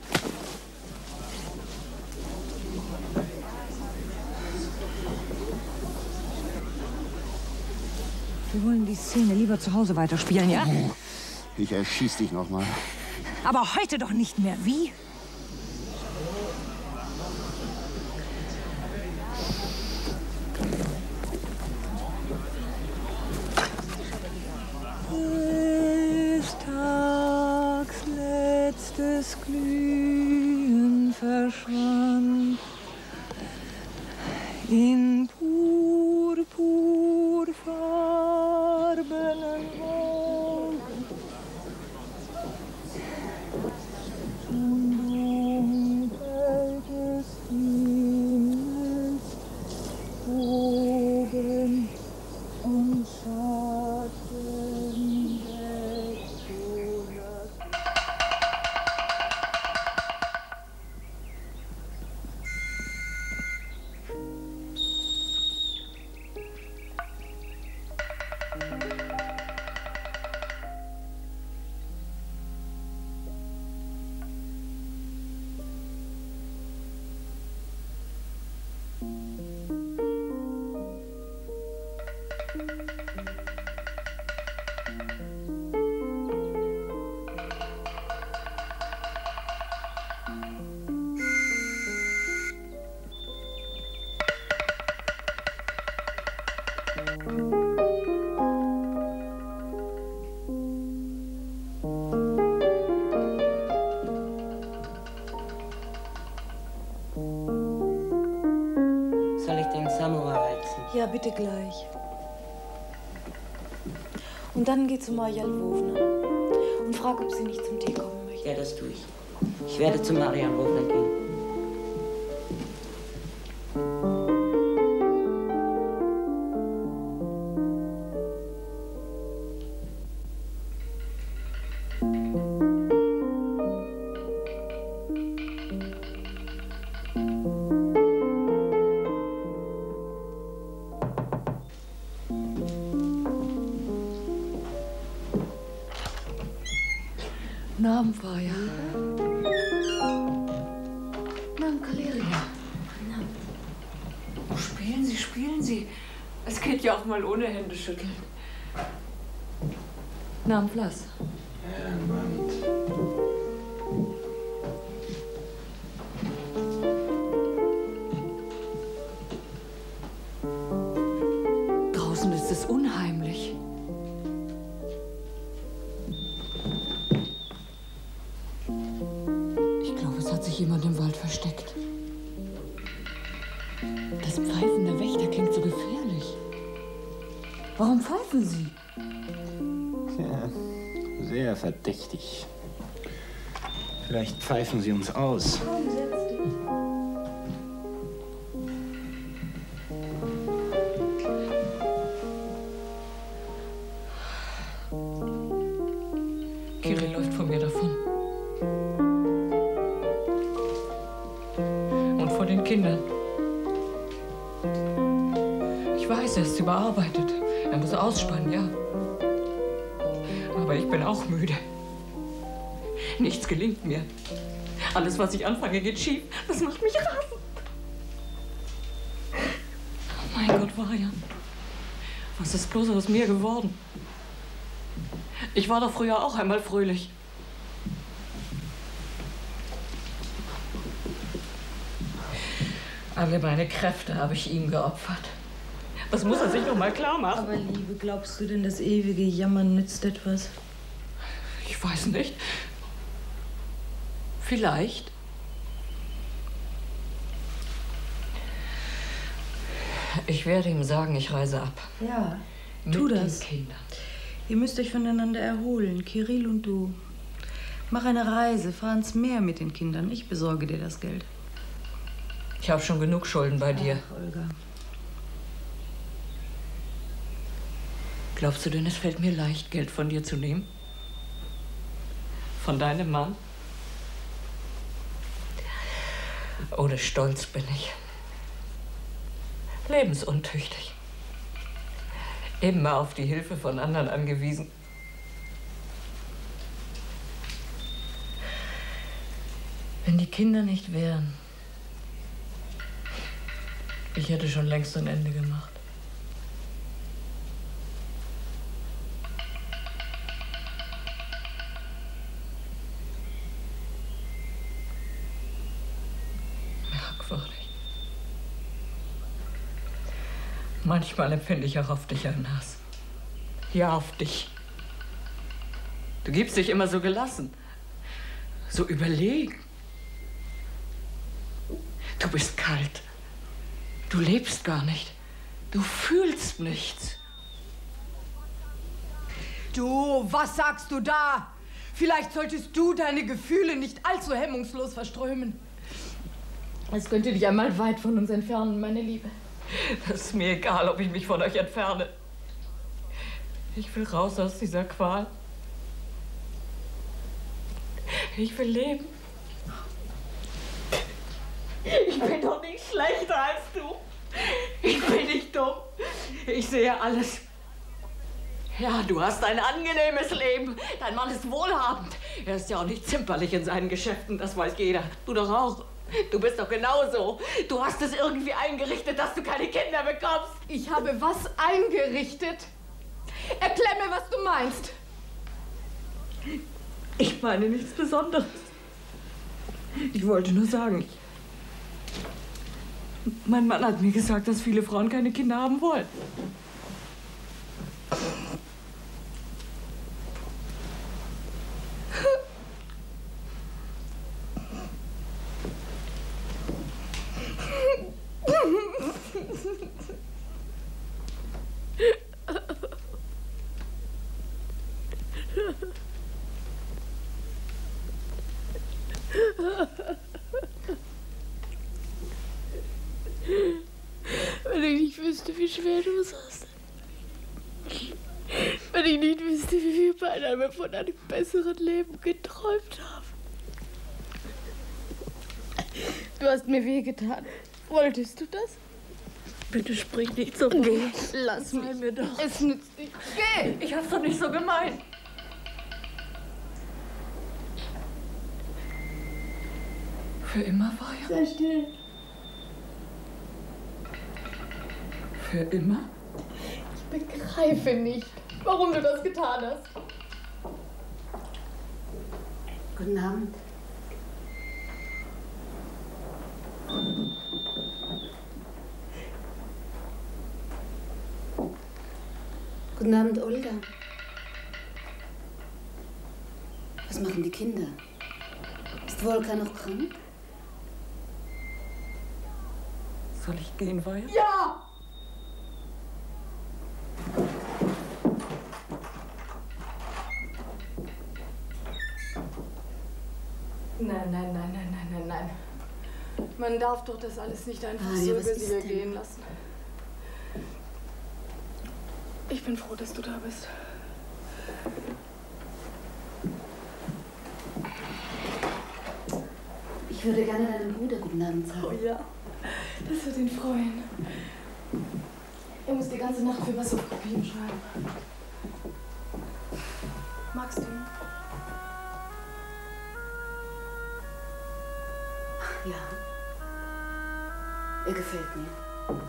Wir wollen die Szene lieber zu Hause weiterspielen, ja? Ich erschieß dich noch mal. Aber heute doch nicht mehr. Wie? Des Tags letztes Glühen verschwand in purpurfarbenen Wolken und Dunkel des Himmels oben und Schatten weggeholt. Soll ich den Samovar heizen? Ja, bitte gleich. Und dann geh zu Maja Lwowna und frag, ob sie nicht zum Tee kommen möchte. Ja, das tue ich. Ich werde zu Marian Lwowna gehen. Guten Abend, Vaja. Guten Abend, Caleria. Oh, spielen Sie, spielen Sie. Es geht ja auch mal ohne Hände schütteln. Guten Abend, Blas. Ja, guten Abend. Draußen ist es unheimlich. Ich glaube, es hat sich jemand im Wald versteckt. Das Pfeifen der Wächter klingt so gefährlich. Warum pfeifen Sie? Ja, sehr verdächtig. Vielleicht pfeifen sie uns aus. Komm, setz dich. Kirill läuft von mir davon. Und vor den Kindern. Ich weiß, er ist überarbeitet. Er muss ausspannen, ja. Aber ich bin auch müde. Nichts gelingt mir. Alles, was ich anfange, geht schief. Das macht mich rasend. Oh mein Gott, Vaja. Was ist bloß aus mir geworden? Ich war doch früher auch einmal fröhlich. Alle meine Kräfte habe ich ihm geopfert. Das muss er sich noch mal klar machen. Aber Liebe, glaubst du denn, das ewige Jammern nützt etwas? Ich weiß nicht. Vielleicht. Ich werde ihm sagen, ich reise ab. Ja, Mit tu den das. Kindern. Ihr müsst euch voneinander erholen, Kirill und du. Mach eine Reise, fahr ins Meer mit den Kindern. Ich besorge dir das Geld. Ich habe schon genug Schulden bei dir. Ach, Olga. Glaubst du denn, es fällt mir leicht, Geld von dir zu nehmen? Von deinem Mann? Ohne Stolz bin ich. Lebensuntüchtig. Immer auf die Hilfe von anderen angewiesen. Wenn die Kinder nicht wären, ich hätte schon längst ein Ende gemacht. Merkwürdig. Manchmal empfinde ich auch auf dich einen Hass. Ja, auf dich. Du gibst dich immer so gelassen, so überlegen. Du bist kalt. Du lebst gar nicht. Du fühlst nichts. Du, was sagst du da? Vielleicht solltest du deine Gefühle nicht allzu hemmungslos verströmen. Es könnte dich einmal weit von uns entfernen, meine Liebe. Das ist mir egal, ob ich mich von euch entferne. Ich will raus aus dieser Qual. Ich will leben. Ich bin doch nicht schlechter als du. Ich bin nicht dumm. Ich sehe alles. Ja, du hast ein angenehmes Leben. Dein Mann ist wohlhabend. Er ist ja auch nicht zimperlich in seinen Geschäften, das weiß jeder. Du doch auch. Du bist doch genauso. Du hast es irgendwie eingerichtet, dass du keine Kinder bekommst. Ich habe was eingerichtet? Erklär mir, was du meinst. Ich meine nichts Besonderes. Ich wollte nur sagen, mein Mann hat mir gesagt, dass viele Frauen keine Kinder haben wollen. Wenn ich nicht wüsste, wie schwer du es hast. Wenn ich nicht wüsste, wie wir beide von einem besseren Leben geträumt haben. Du hast mir wehgetan. Wolltest du das? Bitte sprich nicht so. Geh, lass mich. Mir doch. Es nützt nicht. Geh! Ich hab's doch nicht so gemeint. Für immer, Feuer? Sei still. Für immer? Ich begreife nicht, warum du das getan hast. Guten Abend. Guten Abend, Olga. Was machen die Kinder? Ist Wolka noch krank? Soll ich gehen, Feuer? Ja! Nein. Man darf doch das alles nicht einfach so über sie ergehen lassen. Ich bin froh, dass du da bist. Ich würde gerne deinem Bruder guten Abend sagen. Oh ja, das wird ihn freuen. Er muss die ganze Nacht für was auf Kopien schreiben. Magst du ihn? Ja. Er gefällt mir.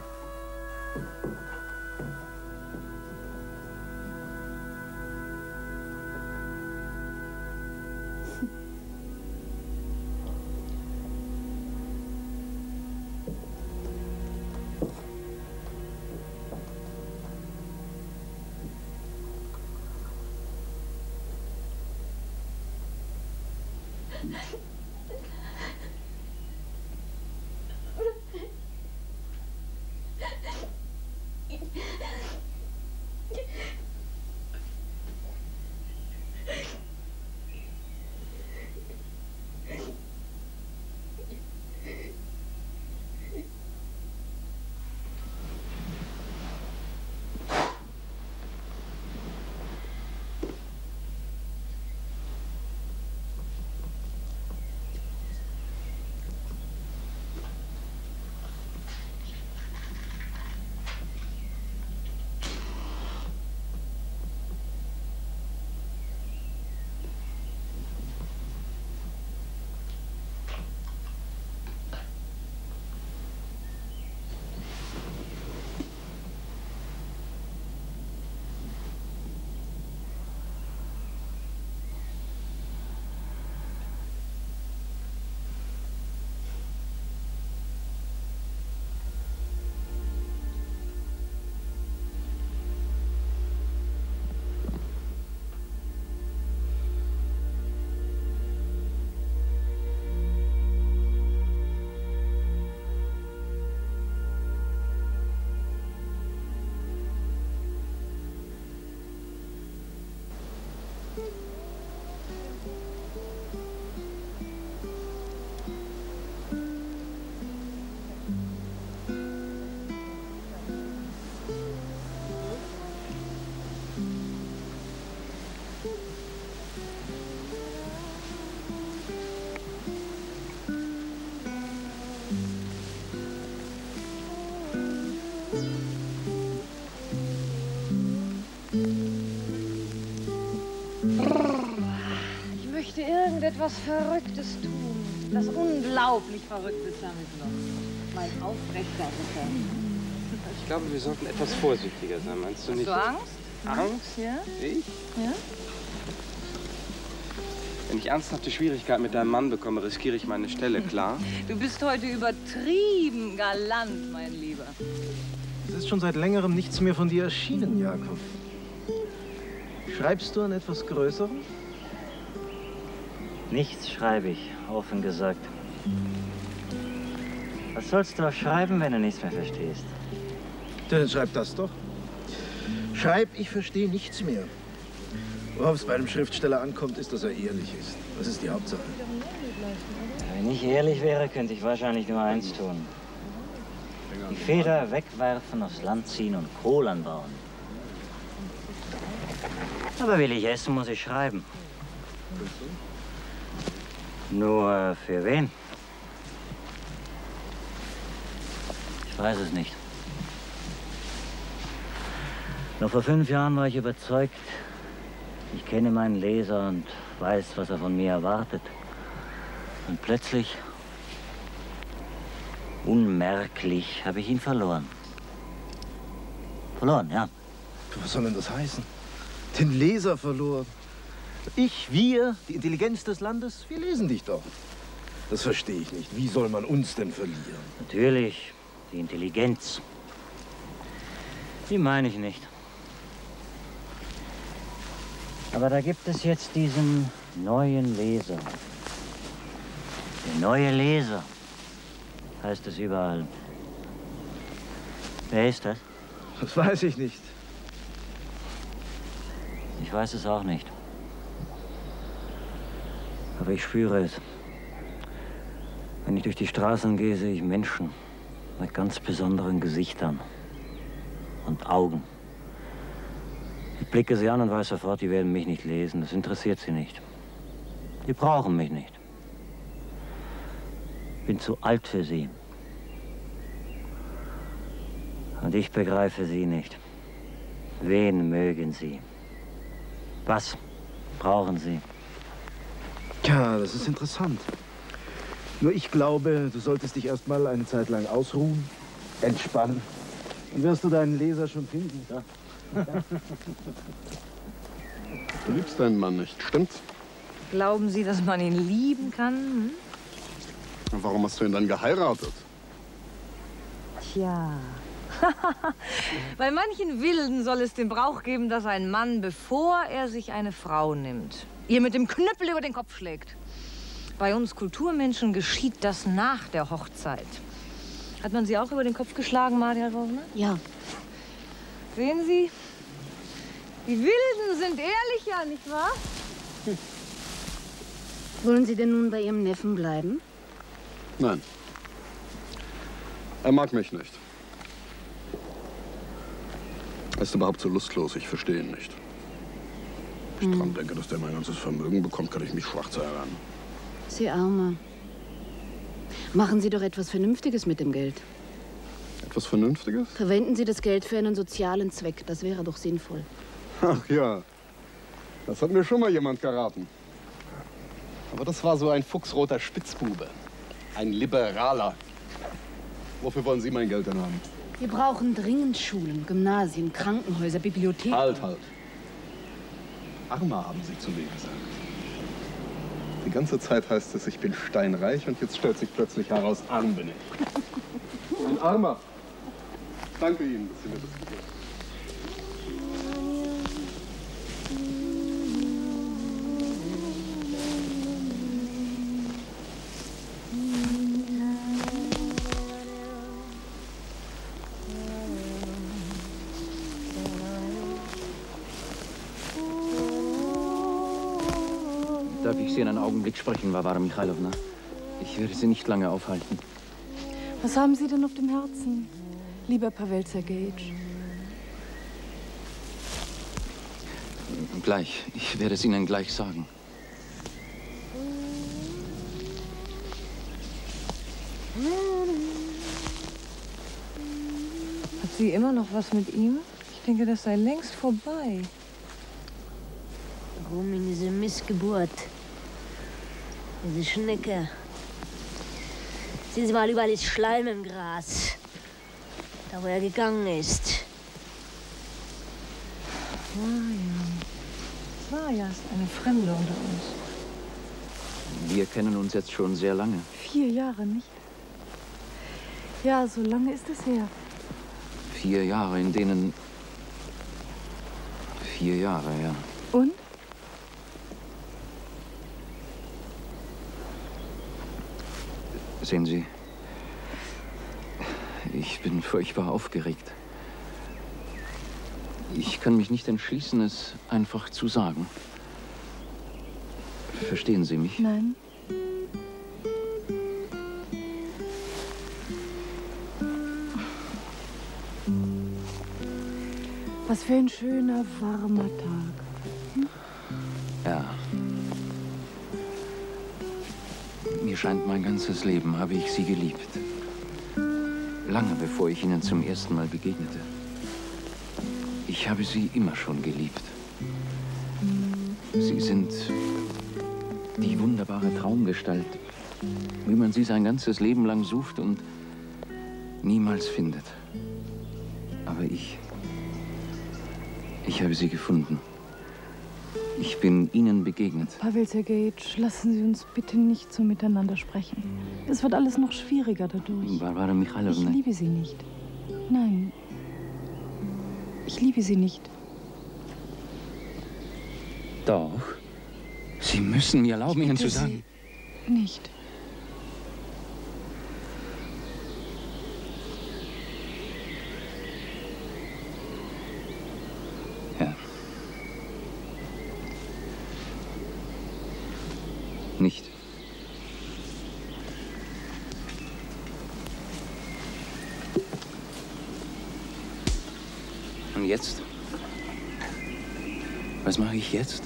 Ich möchte irgendetwas Verrücktes tun. Das unglaublich Verrücktes damit noch. Mein aufrechter Ritter. Ich glaube, wir sollten etwas vorsichtiger sein, meinst du nicht? Hast du Angst? Angst? Ja? Ich? Ja? Wenn ich ernsthafte Schwierigkeiten mit deinem Mann bekomme, riskiere ich meine Stelle, klar? Du bist heute übertrieben galant, mein Lieber. Es ist schon seit längerem nichts mehr von dir erschienen, Jakob. Schreibst du an etwas Größerem? Nichts schreibe ich, offen gesagt. Was sollst du auch schreiben, wenn du nichts mehr verstehst? Dann schreib das doch. Schreib, ich verstehe nichts mehr. Worauf es bei einem Schriftsteller ankommt, ist, dass er ehrlich ist. Das ist die Hauptsache. Wenn ich ehrlich wäre, könnte ich wahrscheinlich nur eins tun. Die Feder wegwerfen, aufs Land ziehen und Kohl anbauen. Aber will ich essen, muss ich schreiben. Nur für wen? Ich weiß es nicht. Noch vor 5 Jahren war ich überzeugt, ich kenne meinen Leser und weiß, was er von mir erwartet. Und plötzlich Unmerklich habe ich ihn verloren. Verloren, ja. Was soll denn das heißen? Den Leser verloren. Wir, die Intelligenz des Landes, wir lesen dich doch. Das verstehe ich nicht. Wie soll man uns denn verlieren? Natürlich, die Intelligenz. Die meine ich nicht. Aber da gibt es jetzt diesen neuen Leser. Der neue Leser, heißt es überall. Wer ist das? Das weiß ich nicht. Ich weiß es auch nicht. Aber ich spüre es. Wenn ich durch die Straßen gehe, sehe ich Menschen mit ganz besonderen Gesichtern und Augen. Ich blicke sie an und weiß sofort, die werden mich nicht lesen. Das interessiert sie nicht. Die brauchen mich nicht. Ich bin zu alt für sie. Und ich begreife sie nicht. Wen mögen sie? Was brauchen sie? Ja, das ist interessant. Nur ich glaube, du solltest dich erst mal eine Zeit lang ausruhen, entspannen. Dann wirst du deinen Leser schon finden. Ja? Du liebst deinen Mann nicht, stimmt's? Glauben Sie, dass man ihn lieben kann? Hm? Und warum hast du ihn dann geheiratet? Tja. Bei manchen Wilden soll es den Brauch geben, dass ein Mann, bevor er sich eine Frau nimmt, ihr mit dem Knüppel über den Kopf schlägt. Bei uns Kulturmenschen geschieht das nach der Hochzeit. Hat man Sie auch über den Kopf geschlagen, Maria Lvovna? Ja. Sehen Sie? Die Wilden sind ehrlicher, nicht wahr? Wollen Sie denn nun bei Ihrem Neffen bleiben? Nein. Er mag mich nicht. Er ist überhaupt so lustlos, ich verstehe ihn nicht. Wenn ich dran denke, dass der mein ganzes Vermögen bekommt, kann ich mich schwarz ärgern. Sie Armer. Machen Sie doch etwas Vernünftiges mit dem Geld. Etwas Vernünftiges? Verwenden Sie das Geld für einen sozialen Zweck. Das wäre doch sinnvoll. Ach ja, das hat mir schon mal jemand geraten. Aber das war so ein fuchsroter Spitzbube. Ein Liberaler. Wofür wollen Sie mein Geld denn haben? Wir brauchen dringend Schulen, Gymnasien, Krankenhäuser, Bibliotheken. Halt. Armer, haben Sie zu mir gesagt. Die ganze Zeit heißt es, ich bin steinreich und jetzt stellt sich plötzlich heraus, arm bin ich. Ein Armer. Danke Ihnen, dass Sie mir das gesagt haben. Darf ich Sie einen Augenblick sprechen, Varvara Michailowna? Ich werde Sie nicht lange aufhalten. Was haben Sie denn auf dem Herzen, lieber Pavel Sergejitsch? Gleich. Ich werde es Ihnen gleich sagen. Hat sie immer noch was mit ihm? Ich denke, das sei längst vorbei. Warum in diese Missgeburt? Diese Schnecke. Sehen Sie mal, überall ist Schleim im Gras. Da, wo er gegangen ist. Varja ist eine Fremde unter uns. Wir kennen uns jetzt schon sehr lange. 4 Jahre, nicht? Ja, so lange ist es her. 4 Jahre, in denen... 4 Jahre, ja. Und? Sehen Sie, ich bin furchtbar aufgeregt. Ich kann mich nicht entschließen, es einfach zu sagen. Verstehen Sie mich? Nein. Was für ein schöner, warmer Tag. Ja. Mir scheint, mein ganzes Leben habe ich Sie geliebt. Lange bevor ich Ihnen zum ersten Mal begegnete. Ich habe Sie immer schon geliebt. Sie sind die wunderbare Traumgestalt, wie man sie sein ganzes Leben lang sucht und niemals findet. Aber ich habe sie gefunden. Ich bin Ihnen begegnet. Pavel Sergejitsch, lassen Sie uns bitte nicht so miteinander sprechen. Es wird alles noch schwieriger dadurch. Barbara Michailowna. Ich liebe Sie nicht. Nein, ich liebe Sie nicht. Doch. Sie müssen mir erlauben, Ihnen zu sagen. Sie nicht. Ja. Nicht. Und jetzt? Was mache ich jetzt?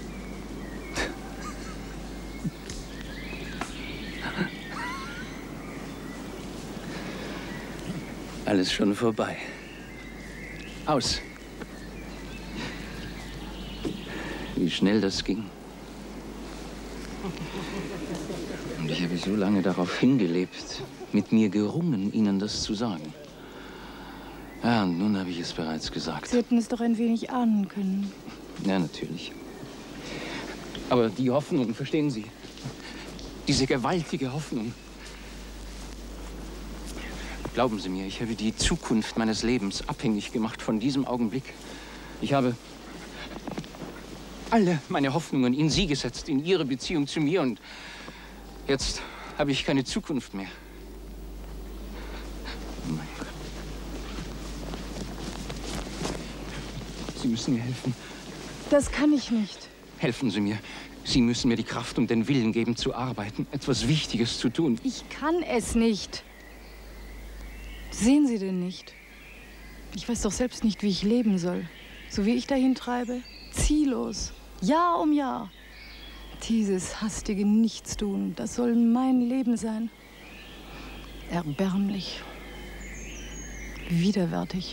Alles schon vorbei. Aus. Wie schnell das ging. Und ich habe so lange darauf hingelebt, mit mir gerungen, Ihnen das zu sagen. Ja, und nun habe ich es bereits gesagt. Sie hätten es doch ein wenig ahnen können. Ja, natürlich. Aber die Hoffnung, verstehen Sie? Diese gewaltige Hoffnung. Glauben Sie mir, ich habe die Zukunft meines Lebens abhängig gemacht von diesem Augenblick. Ich habe alle meine Hoffnungen in Sie gesetzt, in Ihre Beziehung zu mir. Und jetzt habe ich keine Zukunft mehr. Oh mein Gott. Sie müssen mir helfen. Das kann ich nicht. Helfen Sie mir. Sie müssen mir die Kraft und den Willen geben, zu arbeiten, etwas Wichtiges zu tun. Ich kann es nicht. Sehen Sie denn nicht? Ich weiß doch selbst nicht, wie ich leben soll. So wie ich dahin treibe. Ziellos. Jahr um Jahr. Dieses hastige Nichtstun, das soll mein Leben sein. Erbärmlich. Widerwärtig.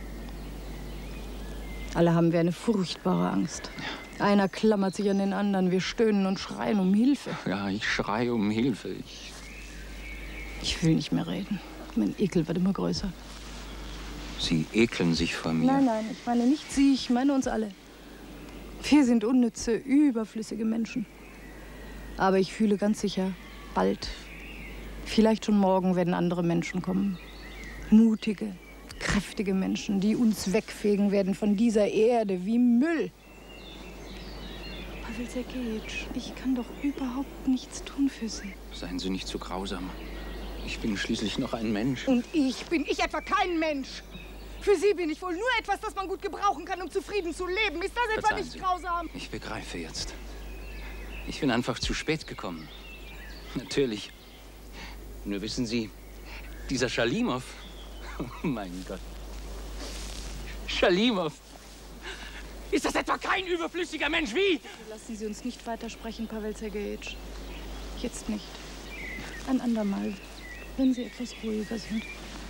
Alle haben wir eine furchtbare Angst. Einer klammert sich an den anderen. Wir stöhnen und schreien um Hilfe. Ja, ich schreie um Hilfe. Ich will nicht mehr reden. Mein Ekel wird immer größer. Sie ekeln sich vor mir. Nein, nein, ich meine nicht Sie, ich meine uns alle. Wir sind unnütze, überflüssige Menschen. Aber ich fühle ganz sicher, bald, vielleicht schon morgen, werden andere Menschen kommen. Mutige, kräftige Menschen, die uns wegfegen werden von dieser Erde wie Müll. Pavel Sergejitsch, ich kann doch überhaupt nichts tun für Sie. Seien Sie nicht so grausam. Ich bin schließlich noch ein Mensch. Und bin ich etwa kein Mensch? Für Sie bin ich wohl nur etwas, das man gut gebrauchen kann, um zufrieden zu leben. Ist das etwa Verzeihen nicht Sie. grausam? Ich begreife jetzt. Ich bin einfach zu spät gekommen. Natürlich. Nur wissen Sie, dieser Schalimow, oh mein Gott. Schalimow. Ist das etwa kein überflüssiger Mensch? Wie? Lassen Sie uns nicht weitersprechen, Pavel Sergejitsch. Jetzt nicht. Ein andermal, wenn Sie etwas ruhiger sind.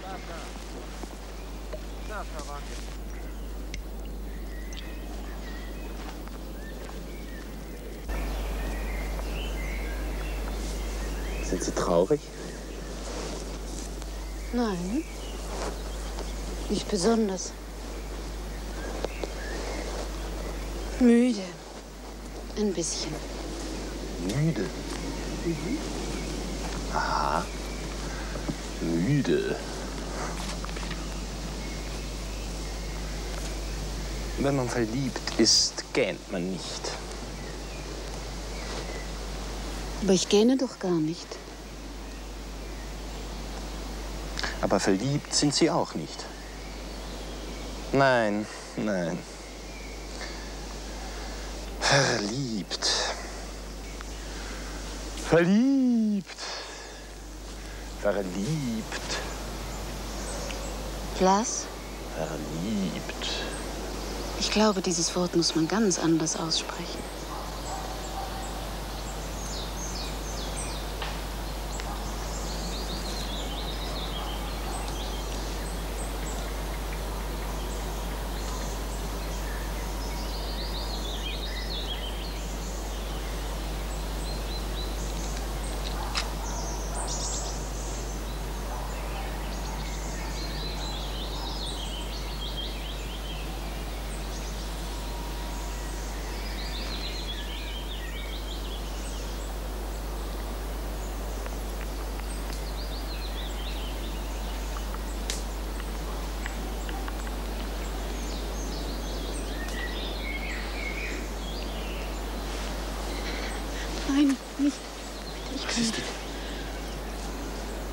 Sind Sie traurig? Nein, nicht besonders. Müde. Ein bisschen. Müde. Aha. Müde. Wenn man verliebt ist, gähnt man nicht. Aber ich gähne doch gar nicht. Aber verliebt sind Sie auch nicht. Nein, nein. Verliebt. Verliebt. Verliebt. Blas? Verliebt. Ich glaube, dieses Wort muss man ganz anders aussprechen.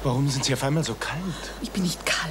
Warum sind Sie auf einmal so kalt? Ich bin nicht kalt.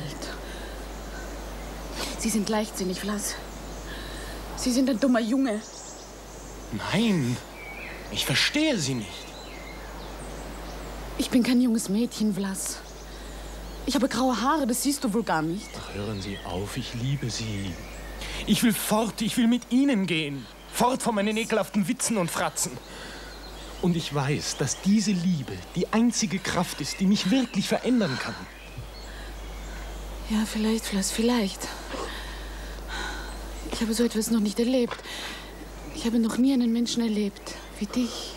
Sie sind leichtsinnig, Vlas. Sie sind ein dummer Junge. Nein, ich verstehe Sie nicht. Ich bin kein junges Mädchen, Vlas. Ich habe graue Haare, das siehst du wohl gar nicht. Ach, hören Sie auf, ich liebe Sie. Ich will fort, ich will mit Ihnen gehen. Fort von meinen ekelhaften Witzen und Fratzen. Und ich weiß, dass diese Liebe die einzige Kraft ist, die mich wirklich verändern kann. Ja, vielleicht, Vlas, vielleicht. Ich habe so etwas noch nicht erlebt. Ich habe noch nie einen Menschen erlebt wie dich.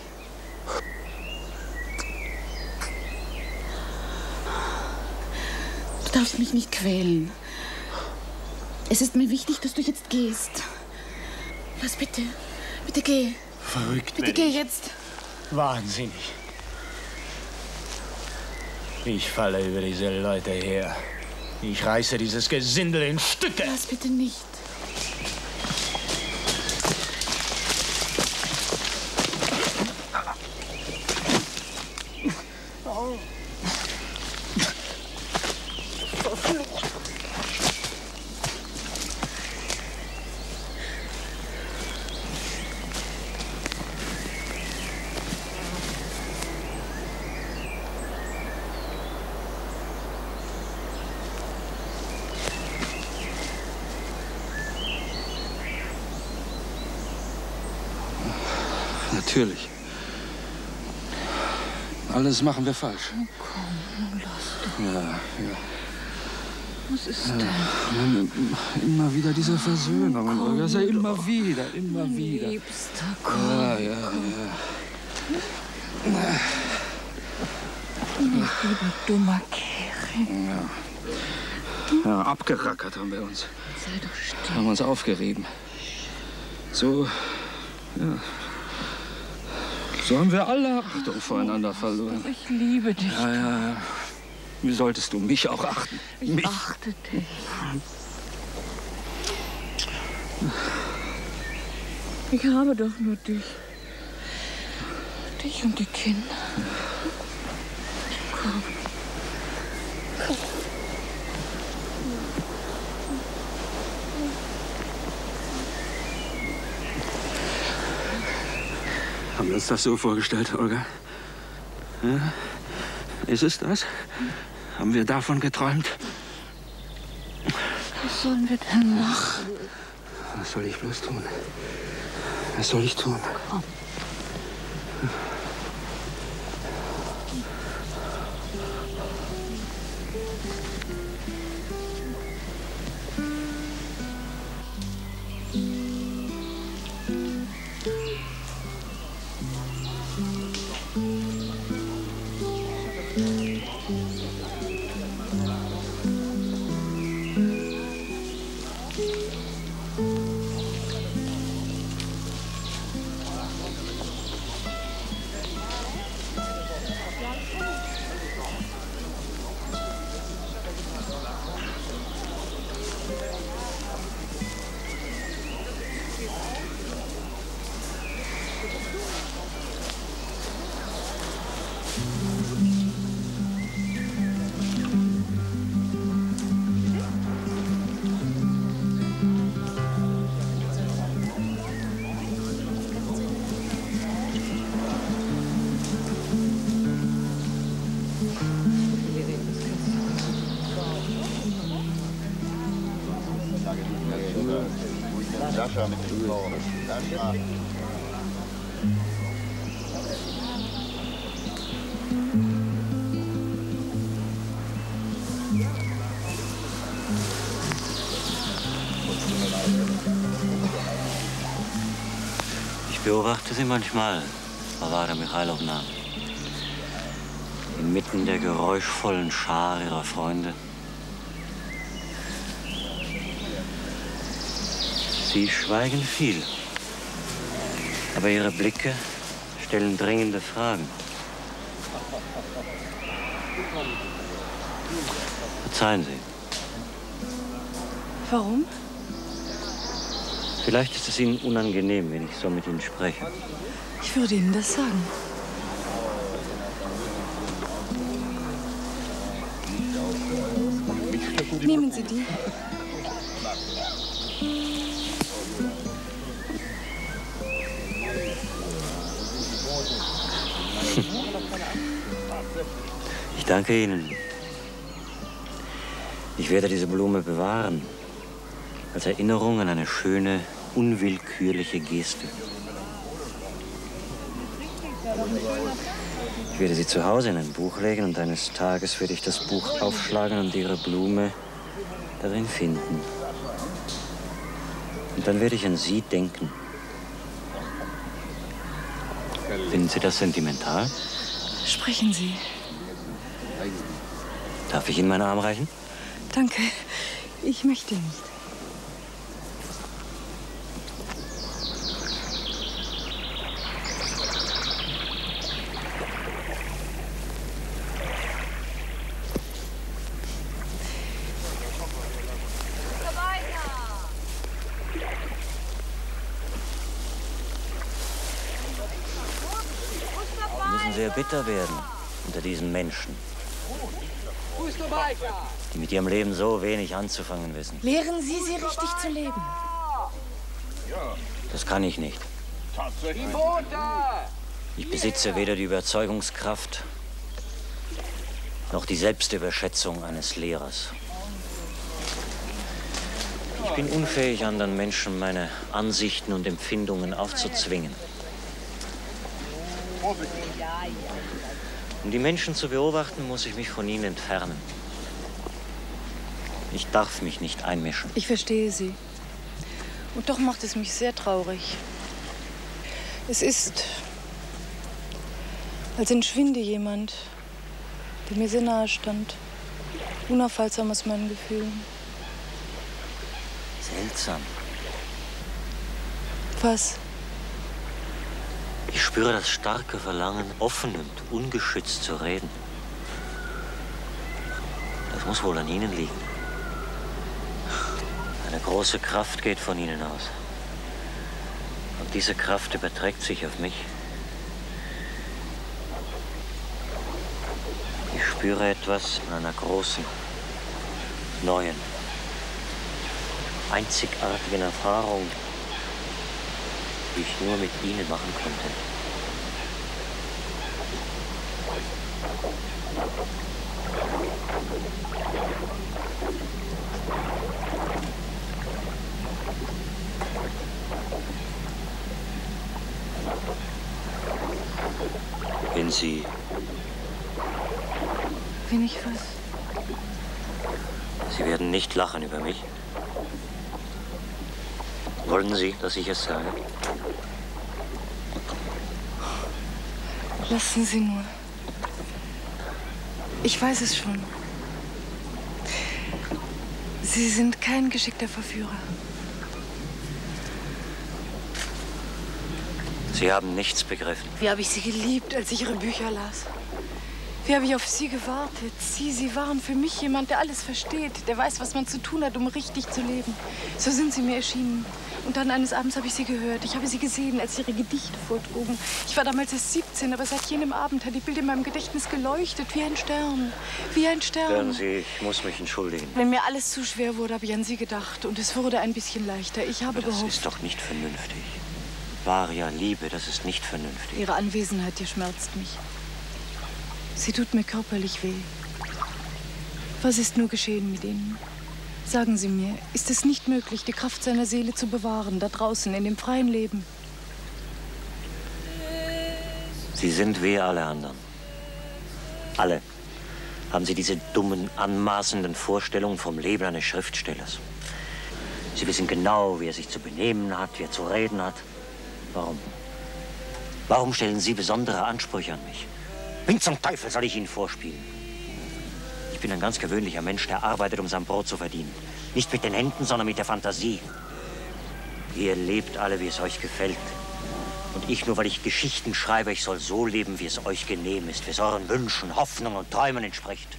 Du darfst mich nicht quälen. Es ist mir wichtig, dass du jetzt gehst. Lass bitte. Bitte geh. Verrückt. Bitte geh jetzt. Wahnsinnig. Ich falle über diese Leute her. Ich reiße dieses Gesindel in Stücke. Lass bitte nicht. Natürlich. Alles machen wir falsch. Oh, komm, lass doch. Ja. Was ist Ja. denn? Immer wieder diese Versöhnungen, Olga. Ja, immer wieder. Liebster, komm. Ja. Lieber dummer Kerl. Ja, abgerackert haben wir uns. Sei doch still. Haben uns aufgerieben. So haben wir alle Achtung voreinander verloren. Ich liebe dich. Ja. Wie solltest du mich auch achten? Ich achte dich. Ich habe doch nur dich. Dich und die Kinder. Komm. Haben wir uns das so vorgestellt, Olga? Ja? Ist es das? Haben wir davon geträumt? Was sollen wir denn machen? Was soll ich bloß tun? Was soll ich tun? Komm. Sascha mit dem Frau. Sascha. Ich beobachte sie manchmal, Varvara Michailowna. Inmitten der geräuschvollen Schar ihrer Freunde. Sie schweigen viel, aber ihre Blicke stellen dringende Fragen. Verzeihen Sie. Warum? Vielleicht ist es Ihnen unangenehm, wenn ich so mit Ihnen spreche. Ich würde Ihnen das sagen. Sie die? Ich danke Ihnen. Ich werde diese Blume bewahren. Als Erinnerung an eine schöne, unwillkürliche Geste. Ich werde sie zu Hause in ein Buch legen und eines Tages werde ich das Buch aufschlagen und Ihre Blume darin finden. Und dann werde ich an Sie denken. Finden Sie das sentimental? Sprechen Sie. Darf ich Ihnen meinen Arm reichen? Danke. Ich möchte nicht. Sie müssen sehr bitter werden unter diesen Menschen, die mit ihrem Leben so wenig anzufangen wissen. Lehren Sie sie richtig zu leben. Das kann ich nicht. Ich besitze weder die Überzeugungskraft noch die Selbstüberschätzung eines Lehrers. Ich bin unfähig, anderen Menschen meine Ansichten und Empfindungen aufzuzwingen. Um die Menschen zu beobachten, muss ich mich von ihnen entfernen. Ich darf mich nicht einmischen. Ich verstehe Sie. Und doch macht es mich sehr traurig. Es ist, als entschwinde jemand, der mir sehr nahe stand. Unaufhaltsam aus meinen Gefühlen. Seltsam. Was? Ich spüre das starke Verlangen, offen und ungeschützt zu reden. Das muss wohl an Ihnen liegen. Eine große Kraft geht von Ihnen aus. Und diese Kraft überträgt sich auf mich. Ich spüre etwas in einer großen, neuen, einzigartigen Erfahrung, die ich nur mit Ihnen machen konnte. Wenn Sie... Wenn ich was? Sie werden nicht lachen über mich. Wollen Sie, dass ich es sage? Lassen Sie nur. Ich weiß es schon. Sie sind kein geschickter Verführer. Sie haben nichts begriffen. Wie habe ich Sie geliebt, als ich Ihre Bücher las. Wie habe ich auf Sie gewartet. Sie waren für mich jemand, der alles versteht, der weiß, was man zu tun hat, um richtig zu leben. So sind Sie mir erschienen. Und dann eines Abends habe ich Sie gehört. Ich habe Sie gesehen, als Sie Ihre Gedichte vortrugen. Ich war damals erst 17, aber seit jenem Abend hat Ihr Bild in meinem Gedächtnis geleuchtet, wie ein Stern. Wie ein Stern. Hören Sie, ich muss mich entschuldigen. Wenn mir alles zu schwer wurde, habe ich an Sie gedacht. Und es wurde ein bisschen leichter. Ich habe aber das gehofft. ist doch nicht vernünftig. Varia, Liebe, das ist nicht vernünftig. Ihre Anwesenheit hier schmerzt mich. Sie tut mir körperlich weh. Was ist nur geschehen mit Ihnen? Sagen Sie mir, ist es nicht möglich, die Kraft seiner Seele zu bewahren, da draußen, in dem freien Leben? Sie sind wie alle anderen. Alle haben Sie diese dummen, anmaßenden Vorstellungen vom Leben eines Schriftstellers. Sie wissen genau, wie er sich zu benehmen hat, wie er zu reden hat. Warum? Warum stellen Sie besondere Ansprüche an mich? Wen zum Teufel soll ich Ihnen vorspielen? Ich bin ein ganz gewöhnlicher Mensch, der arbeitet, um sein Brot zu verdienen. Nicht mit den Händen, sondern mit der Fantasie. Ihr lebt alle, wie es euch gefällt. Und ich nur, weil ich Geschichten schreibe, ich soll so leben, wie es euch genehm ist, wie es euren Wünschen, Hoffnungen und Träumen entspricht.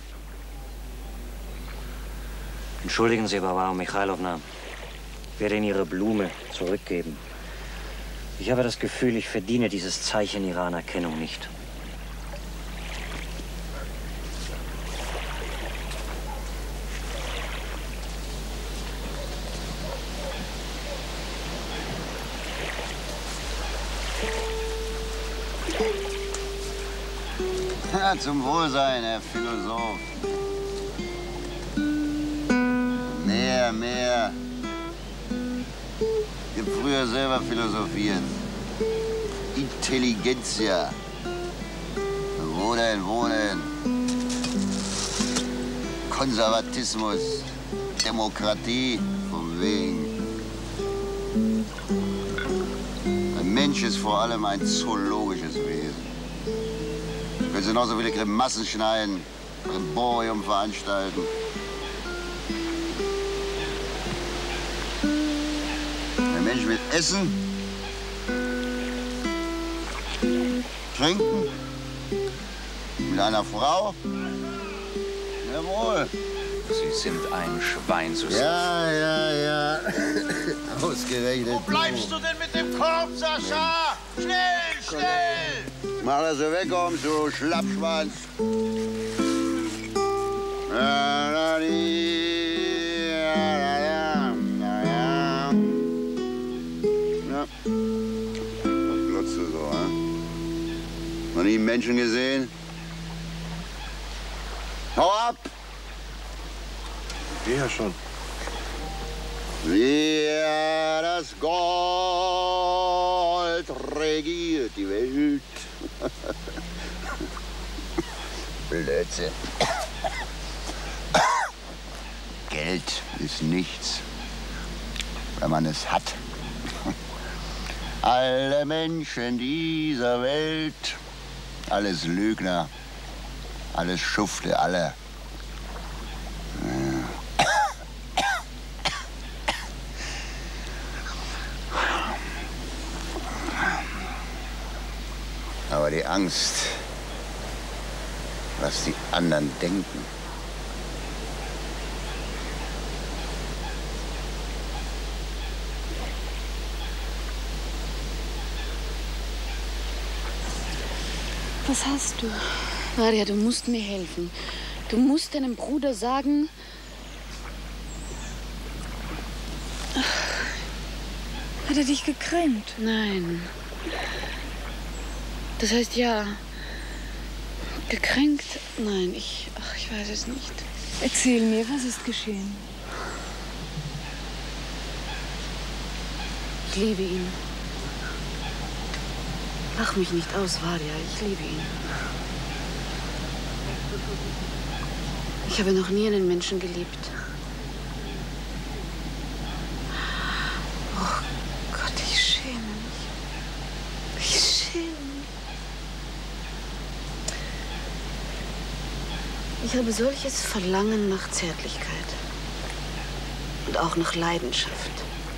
Entschuldigen Sie, Barbara Michailowna. Ich werde Ihnen Ihre Blume zurückgeben. Ich habe das Gefühl, ich verdiene dieses Zeichen Ihrer Anerkennung nicht. Ja, zum Wohlsein, Herr Philosoph. Mehr, mehr. Ich habe früher selber philosophiert. Intelligenzia. Wo denn, wo denn? Konservatismus, Demokratie, von wegen. Ein Mensch ist vor allem ein zoologisches Wesen. Du kannst genauso viele Grimassen schneiden, Brimborium veranstalten. Ein Mensch will essen, trinken, mit einer Frau. Jawohl. Sie sind ein Schwein, Susanne. Ja, ja, ja. Ausgerechnet. Wo bleibst du denn mit dem Korb, Sascha? Schnell, schnell! Mach, dass du wegkommst, du Schlappschwanz. Ja. Was glotzt du so, hä? Noch nie einen Menschen gesehen? Hau ab! Ja, schon. Ja, das Gold regiert die Welt. Blödsinn. Geld ist nichts, wenn man es hat. Alle Menschen dieser Welt, alles Lügner, alles Schufte, alle. Aber die Angst, was die anderen denken. Was hast du? Maria, du musst mir helfen. Du musst deinem Bruder sagen... Hat er dich gekränkt? Nein. Das heißt ja. Gekränkt? Nein, ich weiß es nicht. Erzähl mir, was ist geschehen? Ich liebe ihn. Lach mich nicht aus, Varia. Ich liebe ihn. Ich habe noch nie einen Menschen geliebt. Oh Gott, ich schäme mich. Ich schäme mich. Ich habe solches Verlangen nach Zärtlichkeit und auch nach Leidenschaft.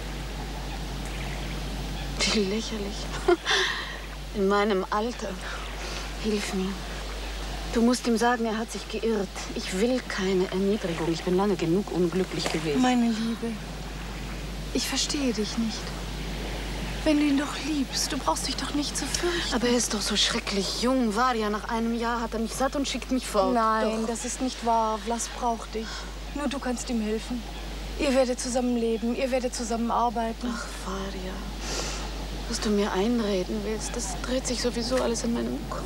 Wie lächerlich. In meinem Alter. Hilf mir. Du musst ihm sagen, er hat sich geirrt. Ich will keine Erniedrigung. Ich bin lange genug unglücklich gewesen. Meine Liebe, ich verstehe dich nicht. Wenn du ihn doch liebst, du brauchst dich doch nicht zu fürchten. Aber er ist doch so schrecklich jung. Varia, nach einem Jahr hat er mich satt und schickt mich fort. Nein, Doch. das ist nicht wahr. Vlas braucht dich. Nur du kannst ihm helfen. Ihr werdet zusammen leben, ihr werdet zusammen arbeiten. Ach, Varia, was du mir einreden willst, das dreht sich sowieso alles in meinem Kopf.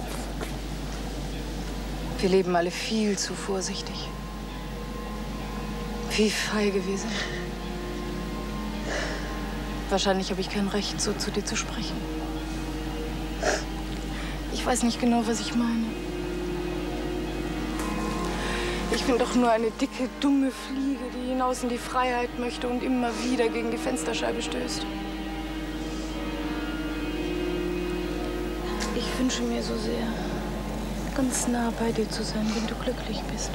Wir leben alle viel zu vorsichtig. Wie feige wir sind. Wahrscheinlich habe ich kein Recht, so zu dir zu sprechen. Ich weiß nicht genau, was ich meine. Ich bin doch nur eine dicke, dumme Fliege, die hinaus in die Freiheit möchte und immer wieder gegen die Fensterscheibe stößt. Ich wünsche mir so sehr, ganz nah bei dir zu sein, wenn du glücklich bist.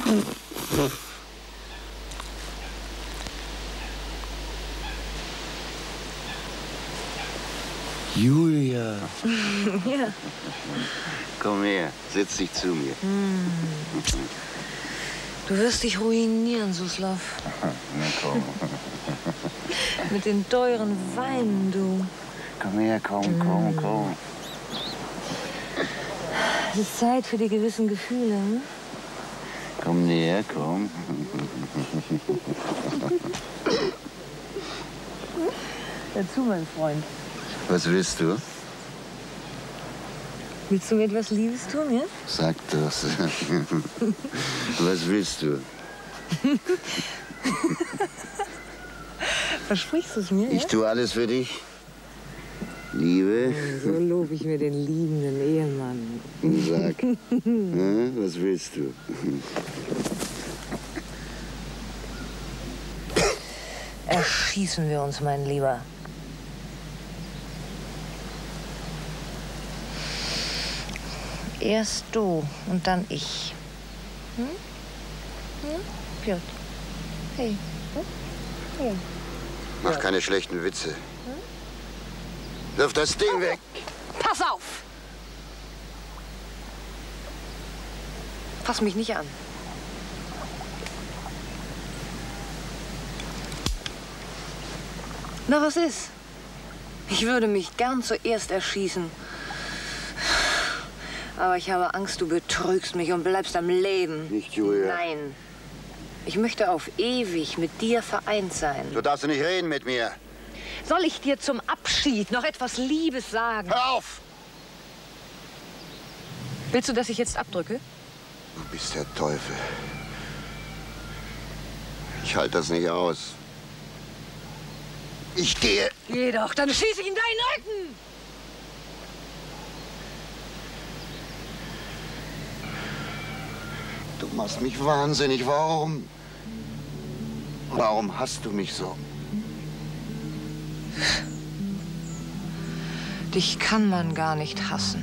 Julia. Ja. Komm her, setz dich zu mir. Du wirst dich ruinieren, Suslav. Na komm. Mit den teuren Weinen, du. Komm her, komm. Es ist Zeit für die gewissen Gefühle, hm? Komm näher, komm. Dazu, mein Freund. Was willst du? Willst du mir etwas Liebes tun, ja? Sag das. Was willst du? Versprichst du es mir, ja? Ich tue alles für dich. Liebe. So lobe ich mir den liebenden Ehemann. Sag, was willst du? Erschießen wir uns, mein Lieber. Erst du und dann ich. Hm? Piotr. Hey. Hey. Mach keine schlechten Witze. Wirf das Ding weg. Pass auf! Fass mich nicht an. Na, was ist? Ich würde mich gern zuerst erschießen. Aber ich habe Angst, du betrügst mich und bleibst am Leben. Nicht, Julia. Nein. Ich möchte auf ewig mit dir vereint sein. Du darfst nicht reden mit mir. Soll ich dir zum Abschied noch etwas Liebes sagen? Hör auf! Willst du, dass ich jetzt abdrücke? Du bist der Teufel. Ich halte das nicht aus. Ich gehe. Geh doch, dann schieße ich in deinen Rücken! Du machst mich wahnsinnig. Warum? Warum hasst du mich so? Dich kann man gar nicht hassen.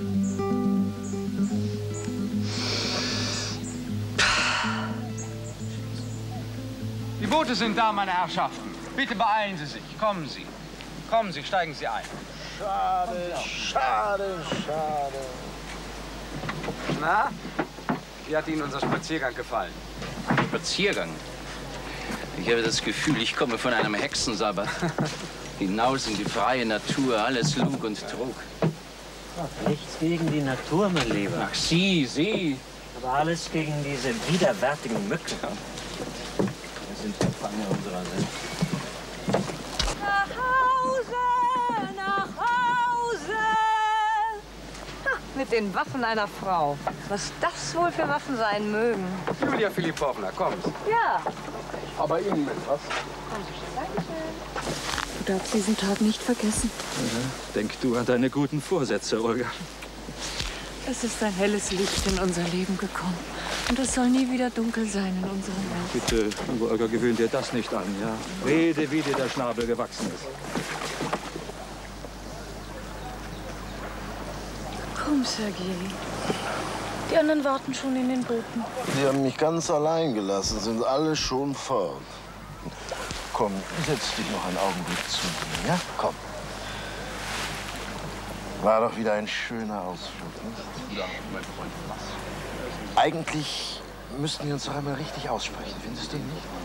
Die Boote sind da, meine Herrschaften. Bitte beeilen Sie sich. Kommen Sie. Kommen Sie, steigen Sie ein. Schade. Na, wie hat Ihnen unser Spaziergang gefallen? Spaziergang? Ich habe das Gefühl, ich komme von einem Hexensabbat. Hinaus in die freie Natur, alles Lug und Trug. Ach, nichts gegen die Natur, mein Lieber. Ach, Sie. Aber alles gegen diese widerwärtigen Mücken. Wir sind Gefangen unserer selbst. Nach Hause! Ha, mit den Waffen einer Frau. Was das wohl für Waffen sein mögen. Julia Philippowna, kommen Sie. Ja. Aber Ihnen mit was? Du darfst diesen Tag nicht vergessen. Denk du an deine guten Vorsätze, Olga. Es ist ein helles Licht in unser Leben gekommen. Und es soll nie wieder dunkel sein in unserem Haus. Bitte, Olga, gewöhn dir das nicht an, ja? Rede, wie dir der Schnabel gewachsen ist. Komm, Sergej. Die anderen warten schon in den Booten. Sie haben mich ganz allein gelassen, sind alle schon fort. Komm, setz dich noch einen Augenblick zu mir, ja? Komm. War doch wieder ein schöner Ausflug, nicht? Ja, mein Freund, was? Eigentlich müssten wir uns doch einmal richtig aussprechen, findest du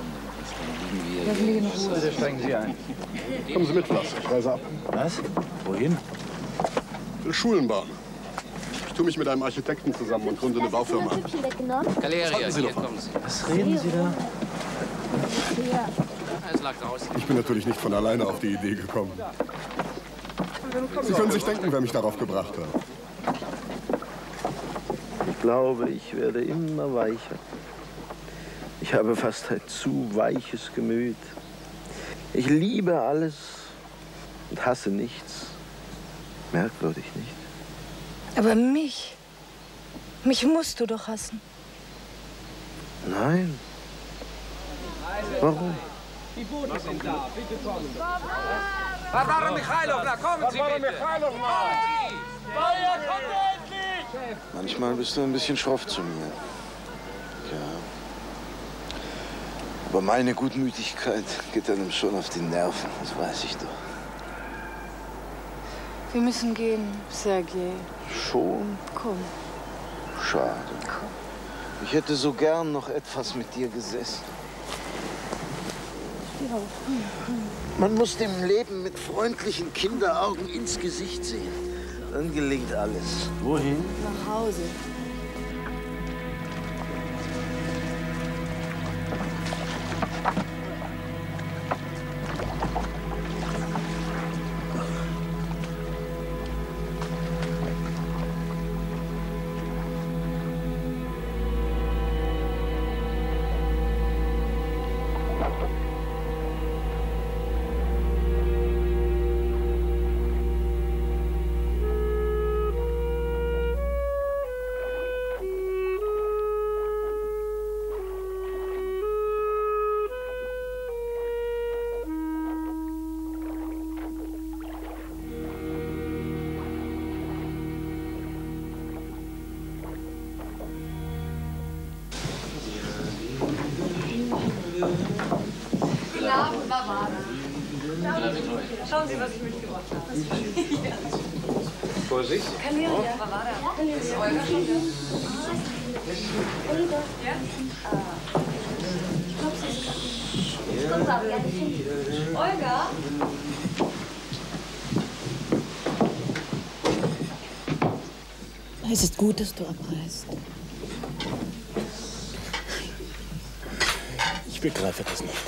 nicht? Bitte steigen Sie ein. Kommen Sie mit, Lars. Ich reise ab. Was? Wohin? Will Schulen bauen. Ich tue mich mit einem Architekten zusammen und gründe eine Baufirma. Galeria, hier kommen Sie. Was reden Sie da? Es lag draußen. Ich bin natürlich nicht von alleine auf die Idee gekommen. Sie können sich denken, wer mich darauf gebracht hat. Ich glaube, ich werde immer weicher. Ich habe fast ein zu weiches Gemüt. Ich liebe alles und hasse nichts. Merkwürdig, nicht? Aber mich musst du doch hassen. Nein. Warum? Die Boote sind da, bitte kommen. Barbara Michailowna, kommen Sie bitte. Manchmal bist du ein bisschen schroff zu mir. Ja. Aber meine Gutmütigkeit geht einem schon auf die Nerven, das weiß ich doch. Wir müssen gehen, Sergej. Schon? Komm. Schade. Ich hätte so gern noch etwas mit dir gesessen. Ja. Man muss dem Leben mit freundlichen Kinderaugen ins Gesicht sehen. Dann gelingt alles. Wohin? Nach Hause. Guten Abend, Barbara. Schauen Sie, was ich mitgebracht habe. Vorsicht. Kalira, ja. Barbara. Ist Olga schon da? Olga? Ja? Ich glaube, sie ist gerade. Olga? Es ist gut, dass du abreist. Ich begreife das nicht.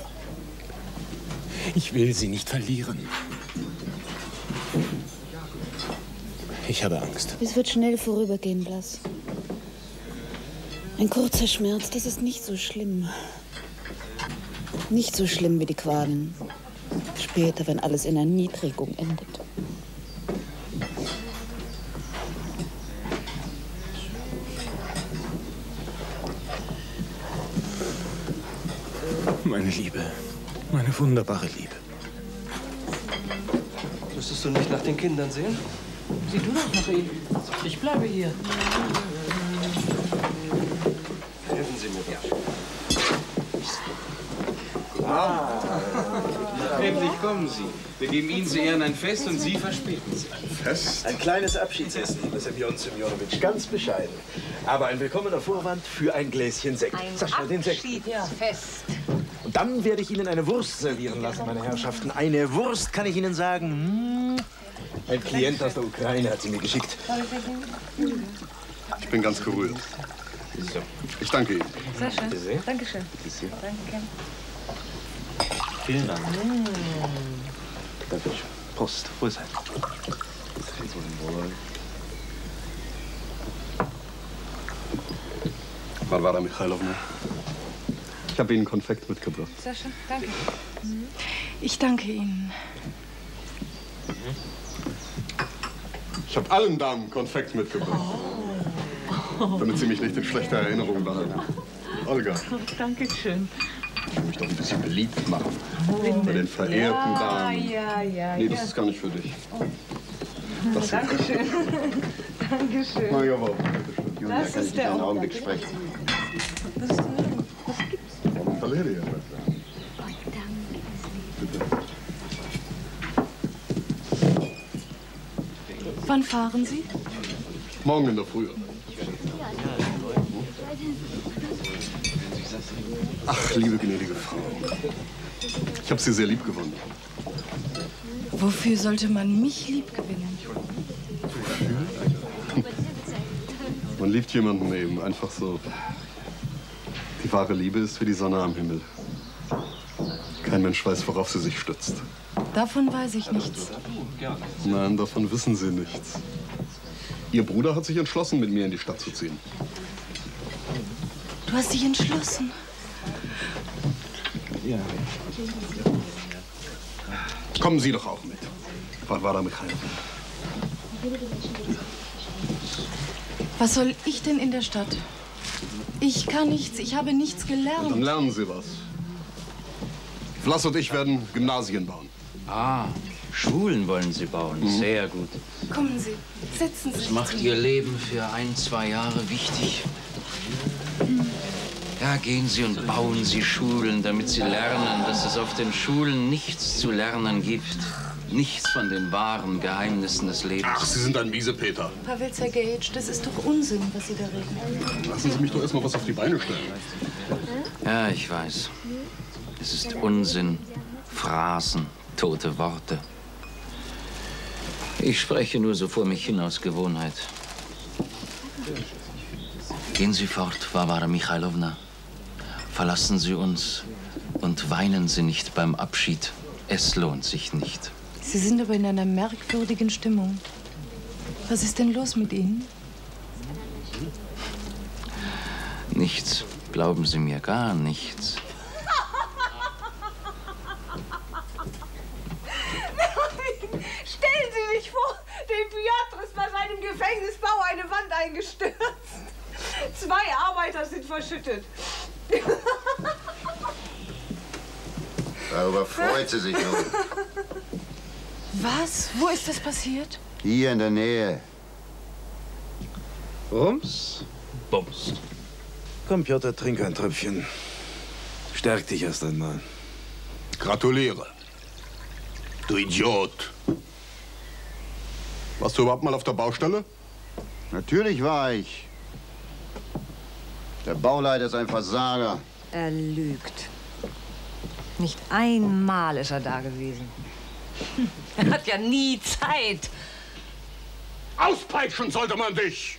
Ich will sie nicht verlieren. Ich habe Angst. Es wird schnell vorübergehen, Blas. Ein kurzer Schmerz, das ist nicht so schlimm. Nicht so schlimm wie die Qualen. Später, wenn alles in Erniedrigung endet. Meine Liebe, meine wunderbare Liebe. Müsstest du nicht nach den Kindern sehen? Sieh du doch nach ihnen. Ich bleibe hier. Helfen Sie mir doch. Endlich kommen Sie. Wir geben Ihnen zu Ehren ein Fest und Sie verspäten sich. Fest? Ein kleines Abschiedsessen, lieber Semyon Semjonowitsch. Ganz bescheiden. Aber ein willkommener Vorwand für ein Gläschen Sekt. Ein Sascha, den Sekt. Abschiedsfest. Und dann werde ich Ihnen eine Wurst servieren lassen, meine Herrschaften. Eine Wurst, kann ich Ihnen sagen. Ein Klient aus der Ukraine hat sie mir geschickt. Ich bin ganz gerührt. Ich danke Ihnen. Sehr schön. Bitte sehr. Dankeschön. Bitte sehr. Danke. Vielen Dank. Dankeschön. Prost. Wohlsein. Varvara Mikhailovna, ich habe Ihnen Konfekt mitgebracht. Sehr schön. Danke. Ich danke Ihnen. Ich habe allen Damen Konfekt mitgebracht. Damit Sie mich nicht in schlechter Erinnerung behalten. Olga, Dankeschön. ich will mich doch ein bisschen beliebt machen. Bei den verehrten Damen. Ja. Nee, das ist gar nicht für dich. Das hier. Dankeschön. Dankeschön. Na jawohl, bitteschön. Julia, das kann ich dich einen Augenblick sprechen? Was ist denn? Was gibt's? Valeria. Wann fahren Sie? Morgen in der Früh. Ach, liebe gnädige Frau. Ich habe Sie sehr lieb gewonnen. Wofür sollte man mich lieb gewinnen? Man liebt jemanden eben einfach so. Die wahre Liebe ist wie die Sonne am Himmel. Kein Mensch weiß, worauf sie sich stützt. Davon weiß ich nichts. Nein, davon wissen Sie nichts. Ihr Bruder hat sich entschlossen, mit mir in die Stadt zu ziehen. Du hast dich entschlossen. Ja. Kommen Sie doch auch mit. Varvara Mikhailovna. Was soll ich denn in der Stadt? Ich kann nichts, ich habe nichts gelernt. Dann lernen Sie was. Vlas und ich werden Gymnasien bauen. Ah, Schulen wollen Sie bauen. Sehr gut. Kommen Sie, setzen Sie Das sich macht zu Ihr mir. Leben für 1, 2 Jahre wichtig. Ja, gehen Sie und bauen Sie Schulen, damit Sie lernen, dass es auf den Schulen nichts zu lernen gibt. Nichts von den wahren Geheimnissen des Lebens. Ach, Sie sind ein Miesepeter. Pavel Sergejitsch, das ist doch Unsinn, was Sie da reden. Lassen Sie mich doch erst mal was auf die Beine stellen. Ja, ich weiß. Es ist Unsinn, Phrasen, tote Worte. Ich spreche nur so vor mich hin aus Gewohnheit. Gehen Sie fort, Varvara Michailowna. Verlassen Sie uns und weinen Sie nicht beim Abschied. Es lohnt sich nicht. Sie sind aber in einer merkwürdigen Stimmung. Was ist denn los mit Ihnen? Nichts. Glauben Sie mir, gar nichts. Nein! Stellen Sie sich vor, dem Piotr ist bei seinem Gefängnisbau eine Wand eingestürzt. 2 Arbeiter sind verschüttet. Darüber freut sie sich nun. Was? Wo ist das passiert? Hier in der Nähe. Rums? Bums. Komm, Piotr, trink ein Tröpfchen. Stärk dich erst einmal. Gratuliere. Du Idiot. Warst du überhaupt mal auf der Baustelle? Natürlich war ich. Der Bauleiter ist ein Versager. Er lügt. Nicht einmal ist er da gewesen. Er hat ja nie Zeit. Auspeitschen sollte man dich!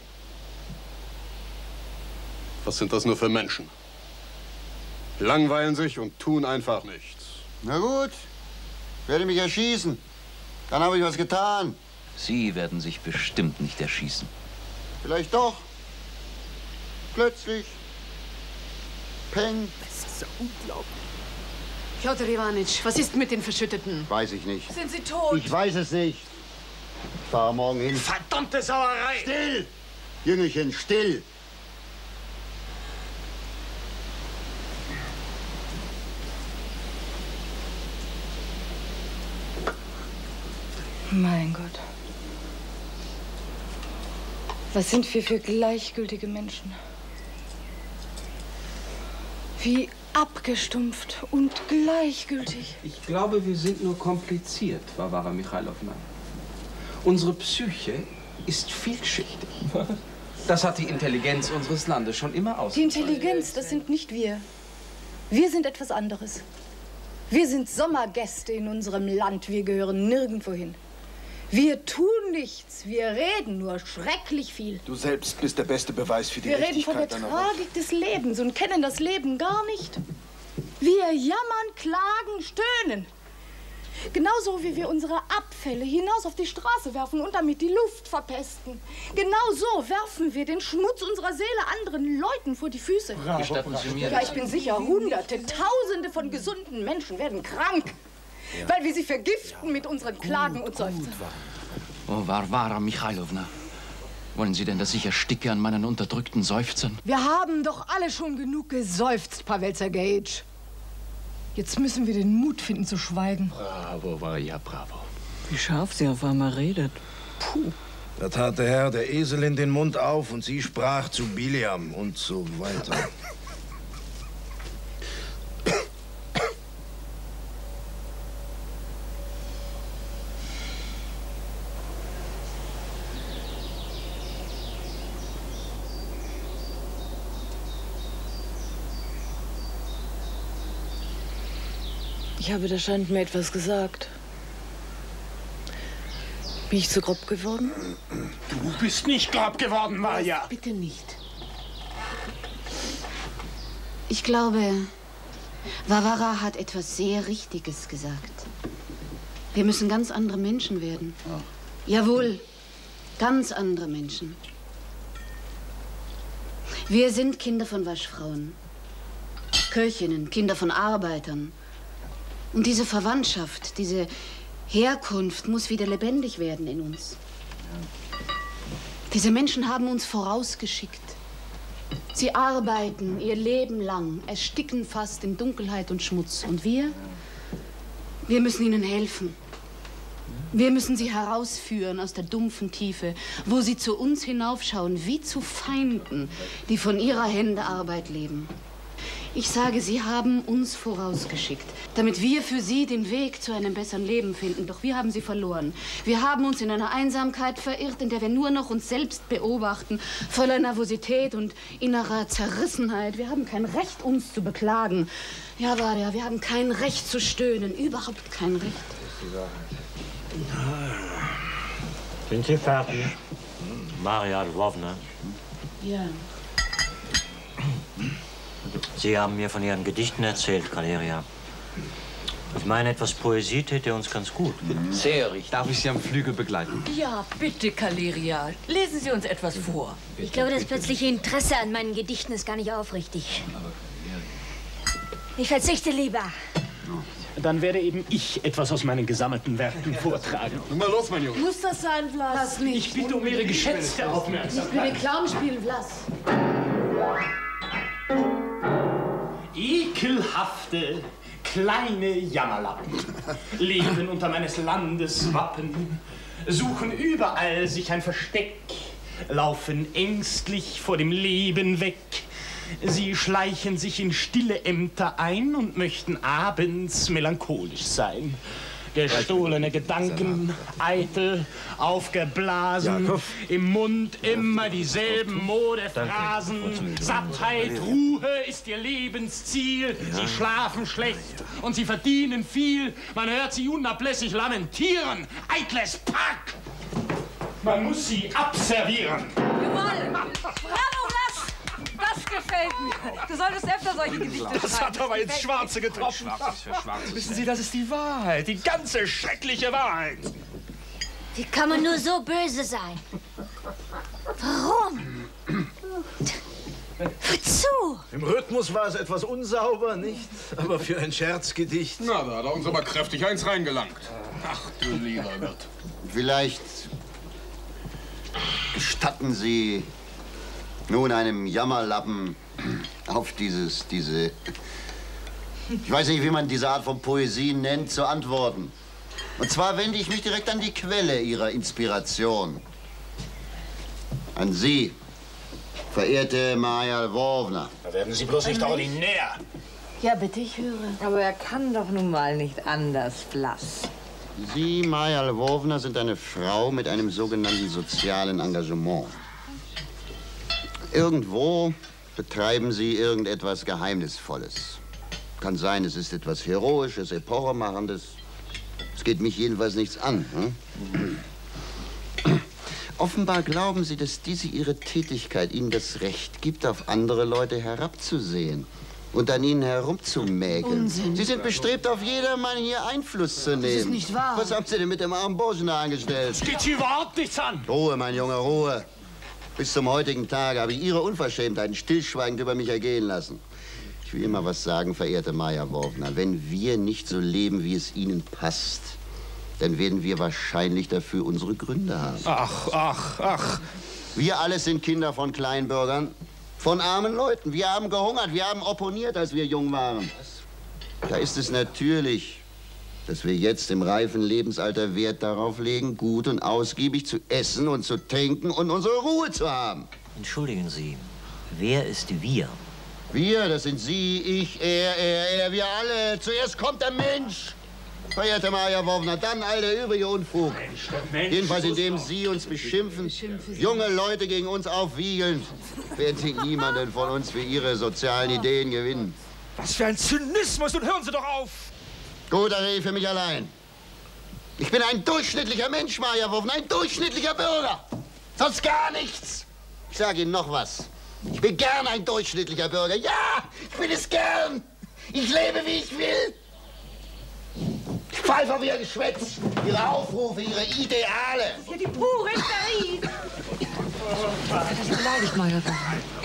Was sind das nur für Menschen? Langweilen sich und tun einfach nichts. Na gut, werde mich erschießen. Dann habe ich was getan. Sie werden sich bestimmt nicht erschießen. Vielleicht doch. Plötzlich. Peng. Das ist so unglaublich. Piotr Iwanitsch, was ist mit den Verschütteten? Weiß ich nicht. Sind sie tot? Ich weiß es nicht. Ich fahre morgen hin. Verdammte Sauerei! Still! Jüngerchen, still! Mein Gott. Was sind wir für gleichgültige Menschen? Wie abgestumpft und gleichgültig. Ich glaube, wir sind nur kompliziert, Varvara Michailowna. Unsere Psyche ist vielschichtig. Das hat die Intelligenz unseres Landes schon immer Die ausgezeichnet. Intelligenz, das sind nicht wir. Wir sind etwas anderes. Wir sind Sommergäste in unserem Land. Wir gehören nirgendwo hin. Wir tun nichts. Wir reden nur schrecklich viel. Du selbst bist der beste Beweis für die Wir reden von der Echtigkeit deiner Worte. Tragik des Lebens und kennen das Leben gar nicht. Wir jammern, klagen, stöhnen. Genauso wie wir unsere Abfälle hinaus auf die Straße werfen und damit die Luft verpesten. Genauso werfen wir den Schmutz unserer Seele anderen Leuten vor die Füße. Gestatten Sie mir. Ja, ich bin sicher, Hunderte, Tausende von gesunden Menschen werden krank, weil wir sie vergiften mit unseren Klagen und Seufzen. Oh, Varvara Michailowna. Wollen Sie denn, dass ich ersticke an meinen unterdrückten Seufzern? Wir haben doch alle schon genug geseufzt, Pavel Sergejitsch. Jetzt müssen wir den Mut finden zu schweigen. Bravo, Varja, bravo. Wie scharf sie auf einmal redet. Puh. Da tat der Herr der Eselin den Mund auf und sie sprach zu Biliam und so weiter. Ich habe der Schand mir etwas gesagt. Bin ich zu grob geworden? Du bist nicht grob geworden, Marja. Bitte nicht. Ich glaube, Varvara hat etwas sehr Richtiges gesagt. Wir müssen ganz andere Menschen werden. Jawohl, ganz andere Menschen. Wir sind Kinder von Waschfrauen, Köchinnen, Kinder von Arbeitern. Und diese Verwandtschaft, diese Herkunft muss wieder lebendig werden in uns. Diese Menschen haben uns vorausgeschickt. Sie arbeiten ihr Leben lang, ersticken fast in Dunkelheit und Schmutz. Und wir müssen ihnen helfen. Wir müssen sie herausführen aus der dumpfen Tiefe, wo sie zu uns hinaufschauen, wie zu Feinden, die von ihrer Hände Arbeit leben. Ich sage, Sie haben uns vorausgeschickt, damit wir für Sie den Weg zu einem besseren Leben finden. Doch wir haben Sie verloren. Wir haben uns in einer Einsamkeit verirrt, in der wir nur noch uns selbst beobachten, voller Nervosität und innerer Zerrissenheit. Wir haben kein Recht, uns zu beklagen. Ja, Varia, wir haben kein Recht zu stöhnen, überhaupt kein Recht. Das ist die Wahrheit. Sind Sie fertig? Maria Lwowna? Ja. Sie haben mir von Ihren Gedichten erzählt, Galeria. Ich meine, etwas Poesie täte uns ganz gut. Sehr richtig. Darf ich Sie am Flügel begleiten? Ja, bitte, Galeria. Lesen Sie uns etwas vor. Ich glaube, das plötzliche Interesse an meinen Gedichten ist gar nicht aufrichtig. Ich verzichte lieber. Dann werde eben ich etwas aus meinen gesammelten Werken vortragen. Nun mal los, mein Junge. Muss das sein, Vlas? Lass nicht. Ich bitte um Ihre geschätzte Aufmerksamkeit. Nicht mit den Clown spielen, Vlas. Ekelhafte, kleine Jammerlappen leben unter meines Landes Wappen, suchen überall sich ein Versteck, laufen ängstlich vor dem Leben weg. Sie schleichen sich in stille Ämter ein und möchten abends melancholisch sein. Gestohlene Gedanken, eitel, aufgeblasen, im Mund immer dieselben Modephrasen. Sattheit, Ruhe ist ihr Lebensziel. Sie schlafen schlecht und sie verdienen viel. Man hört sie unablässig lamentieren. Eitles Pack! Man muss sie abservieren. Jawohl! Bravo, Lass! Das gefällt mir. Du solltest öfter solche Gedichte schreiben. Das hat aber ins Schwarze getroffen. Wissen Sie, das ist die Wahrheit, die ganze schreckliche Wahrheit. Wie kann man nur so böse sein? Warum? Wozu? Im Rhythmus war es etwas unsauber, nicht? Aber für ein Scherzgedicht. Na, da hat er uns aber kräftig eins reingelangt. Ach, du lieber Gott. Vielleicht gestatten Sie nun einem Jammerlappen auf diese, ich weiß nicht, wie man diese Art von Poesie nennt, zu antworten. Und zwar wende ich mich direkt an die Quelle Ihrer Inspiration. An Sie, verehrte Maja Lwowna. Da werden Sie bloß nicht ordinär. Ja, bitte, ich höre. Aber er kann doch nun mal nicht anders, Vlas. Sie, Maja Lwowna, sind eine Frau mit einem sogenannten sozialen Engagement. Irgendwo betreiben Sie irgendetwas Geheimnisvolles. Kann sein, es ist etwas Heroisches, Epochemachendes. Es geht mich jedenfalls nichts an. Offenbar glauben Sie, dass diese Ihre Tätigkeit Ihnen das Recht gibt, auf andere Leute herabzusehen und an ihnen herumzumäkeln. Unsinn. Sie sind bestrebt, auf jedermann hier Einfluss zu nehmen. Das ist nicht wahr. Was haben Sie denn mit dem armen Burschen da angestellt? Das geht Sie überhaupt nichts an. Ruhe, mein Junge, Ruhe. Bis zum heutigen Tag habe ich Ihre Unverschämtheiten stillschweigend über mich ergehen lassen. Ich will Ihnen mal was sagen, verehrte Maja Lwowna. Wenn wir nicht so leben, wie es Ihnen passt, dann werden wir wahrscheinlich dafür unsere Gründe haben. Ach. Wir alle sind Kinder von Kleinbürgern, von armen Leuten. Wir haben gehungert, wir haben opponiert, als wir jung waren. Da ist es natürlich, dass wir jetzt im reifen Lebensalter Wert darauf legen, gut und ausgiebig zu essen und zu trinken und unsere Ruhe zu haben. Entschuldigen Sie, wer ist wir? Wir, das sind Sie, ich, er, wir alle. Zuerst kommt der Mensch. Verehrte Maja Lwowna, dann all der übrige Unfug. Jedenfalls, indem Sie uns beschimpfen, junge Leute gegen uns aufwiegeln, werden Sie niemanden von uns für Ihre sozialen Ideen gewinnen. Was für ein Zynismus! Nun hören Sie doch auf! Gut, dann rede ich für mich allein. Ich bin ein durchschnittlicher Mensch, Maja Lwowna, ein durchschnittlicher Bürger. Sonst gar nichts. Ich sage Ihnen noch was. Ich bin gern ein durchschnittlicher Bürger. Ja, ich bin es gern. Ich lebe, wie ich will. Ich pfeife auf Ihr Geschwätz, Ihre Aufrufe, Ihre Ideale. Das ist ja die pure Hysterie. Hat er Sie beleidigt, Maja Lwowna?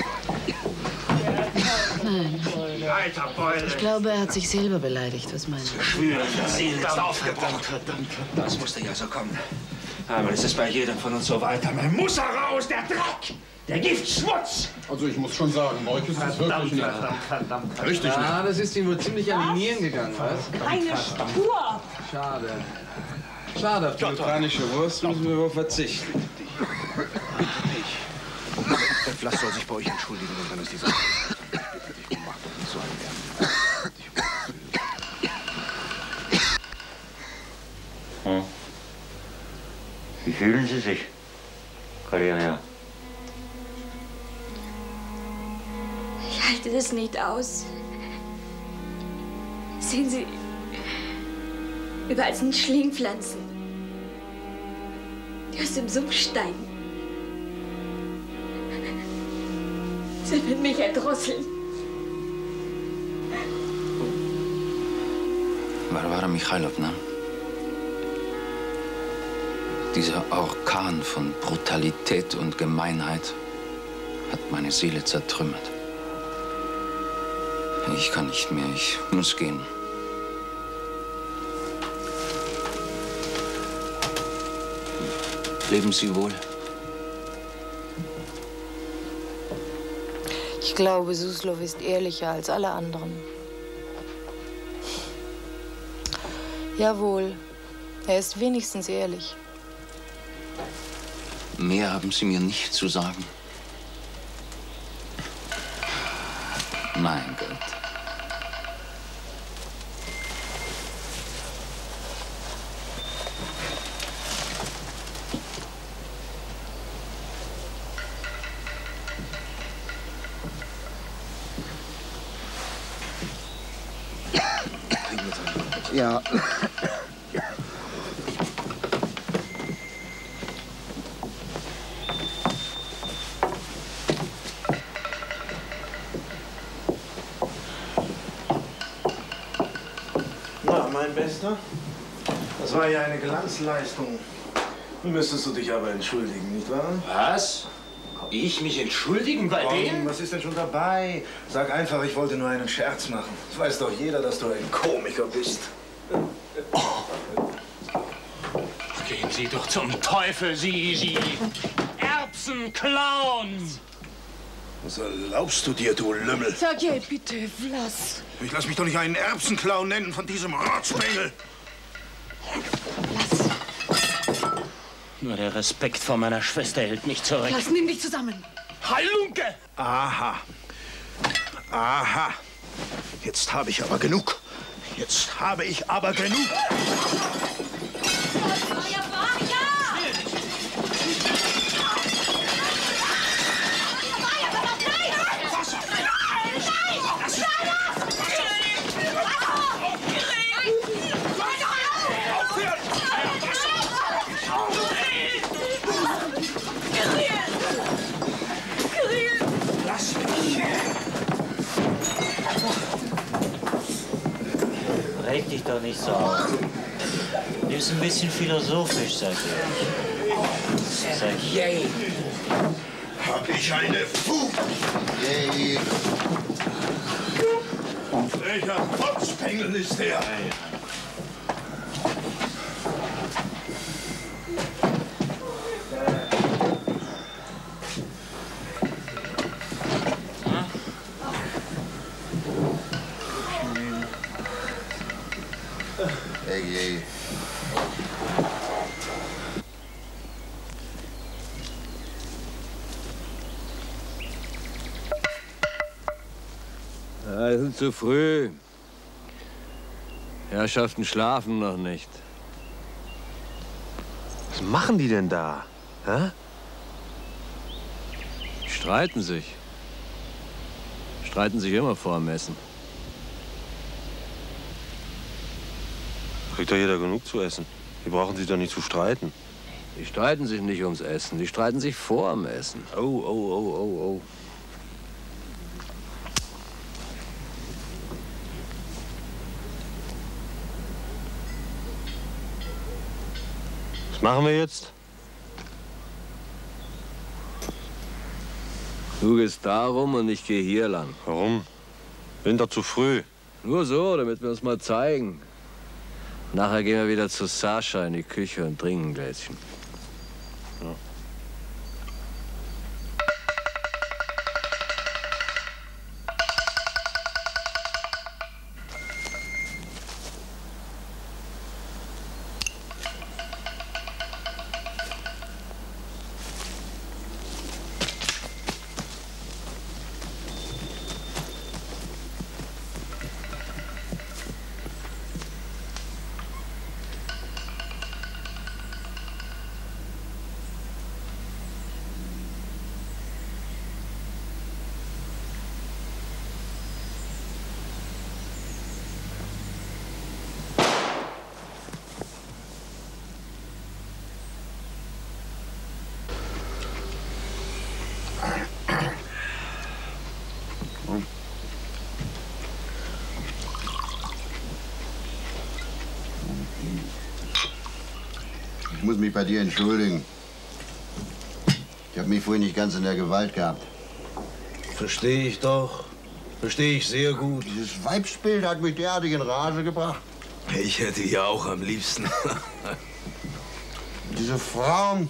Nein. Alter Beule. Ich glaube, er hat sich selber beleidigt. Was meinen Sie? Schwül, der Seele ist aufgebrochen. Das musste ja so kommen. Aber es ist bei jedem von uns so weiter. Man muss heraus, der Dreck, der Giftschmutz. Also ich muss schon sagen, Moikes ist wirklich nicht. Verdammt. Richtig nicht. Ja, das ist ihm wohl ziemlich an die Nieren gegangen, was? Keine Spur. Schade. Schade, auf die ukrainische Wurst müssen wir wohl verzichten. Der Vlas soll sich bei euch entschuldigen und dann ist die Sache. So ein Wie fühlen Sie sich, Cordelia? Ich halte das nicht aus. Sehen Sie, überall sind Schlingpflanzen, die aus dem Sumpf steigen. Sie wird mich erdrosseln. Varvara Michailowna, dieser Orkan von Brutalität und Gemeinheit hat meine Seele zertrümmert. Ich kann nicht mehr, ich muss gehen. Leben Sie wohl. Ich glaube, Suslov ist ehrlicher als alle anderen. Jawohl, er ist wenigstens ehrlich. Mehr haben Sie mir nicht zu sagen. Mein Gott. Ja. Na, mein Bester, das war ja eine Glanzleistung. Nun müsstest du dich aber entschuldigen, nicht wahr? Was? Ich mich entschuldigen bei denen? Was ist denn schon dabei? Sag einfach, ich wollte nur einen Scherz machen. Es weiß doch jeder, dass du ein Komiker bist. Gehen Sie doch zum Teufel, Sie Erbsenclown! Was erlaubst du dir, du Lümmel? Sergej, bitte, lass. Ich lass mich doch nicht einen Erbsenclown nennen von diesem Rotzbengel. Nur der Respekt vor meiner Schwester hält mich zurück. Lass, nimm dich zusammen. Halunke! Aha. Aha. Jetzt habe ich aber genug. Jetzt habe ich aber genug. Reg dich doch nicht so auf. Du bist ein bisschen philosophisch, sag ich. Yay. Hab ich eine Fu. Yay. Welcher Rotzbengel ist der? Hey. Ja, es ist zu früh. Herrschaften schlafen noch nicht. Was machen die denn da? Hä? Die streiten sich. Streiten sich immer vor dem Essen. Kriegt doch jeder genug zu essen. Die brauchen sich doch nicht zu streiten. Die streiten sich nicht ums Essen, die streiten sich vor dem Essen. Oh. Was machen wir jetzt? Du gehst da rum und ich gehe hier lang. Warum? Bin doch zu früh. Nur so, damit wir uns mal zeigen. Nachher gehen wir wieder zu Sascha in die Küche und trinken ein Gläschen. Ja. muss mich bei dir entschuldigen. Ich habe mich vorhin nicht ganz in der Gewalt gehabt. Verstehe ich doch. Verstehe ich sehr gut. Dieses Weibsbild hat mich derartig in Rage gebracht. Ich hätte ja auch am liebsten. Diese Frauen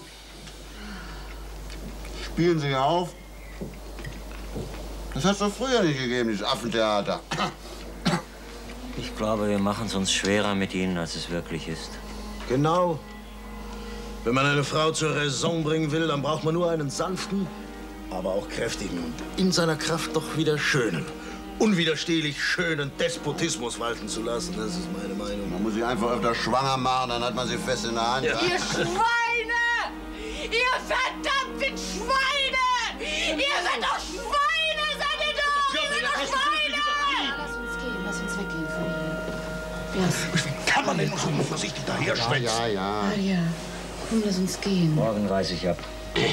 spielen sich auf. Das hat es doch früher nicht gegeben, dieses Affentheater. Ich glaube, wir machen es uns schwerer mit ihnen, als es wirklich ist. Genau. Wenn man eine Frau zur Raison bringen will, dann braucht man nur einen sanften, aber auch kräftigen und in seiner Kraft doch wieder schönen, unwiderstehlich schönen Despotismus walten zu lassen. Das ist meine Meinung. Man muss sie einfach öfter schwanger machen, dann hat man sie fest in der Hand. Ja. Ihr Schweine! Ihr verdammten Schweine! Ihr seid doch Schweine! Seid ihr doch! Ihr seid doch Schweine! Lass uns gehen, lass uns weggehen von hier. Ja. Wie kann man denn nur so unvorsichtig daherschwätzen? Ja. Komm, lass uns gehen. Morgen reise ich ab.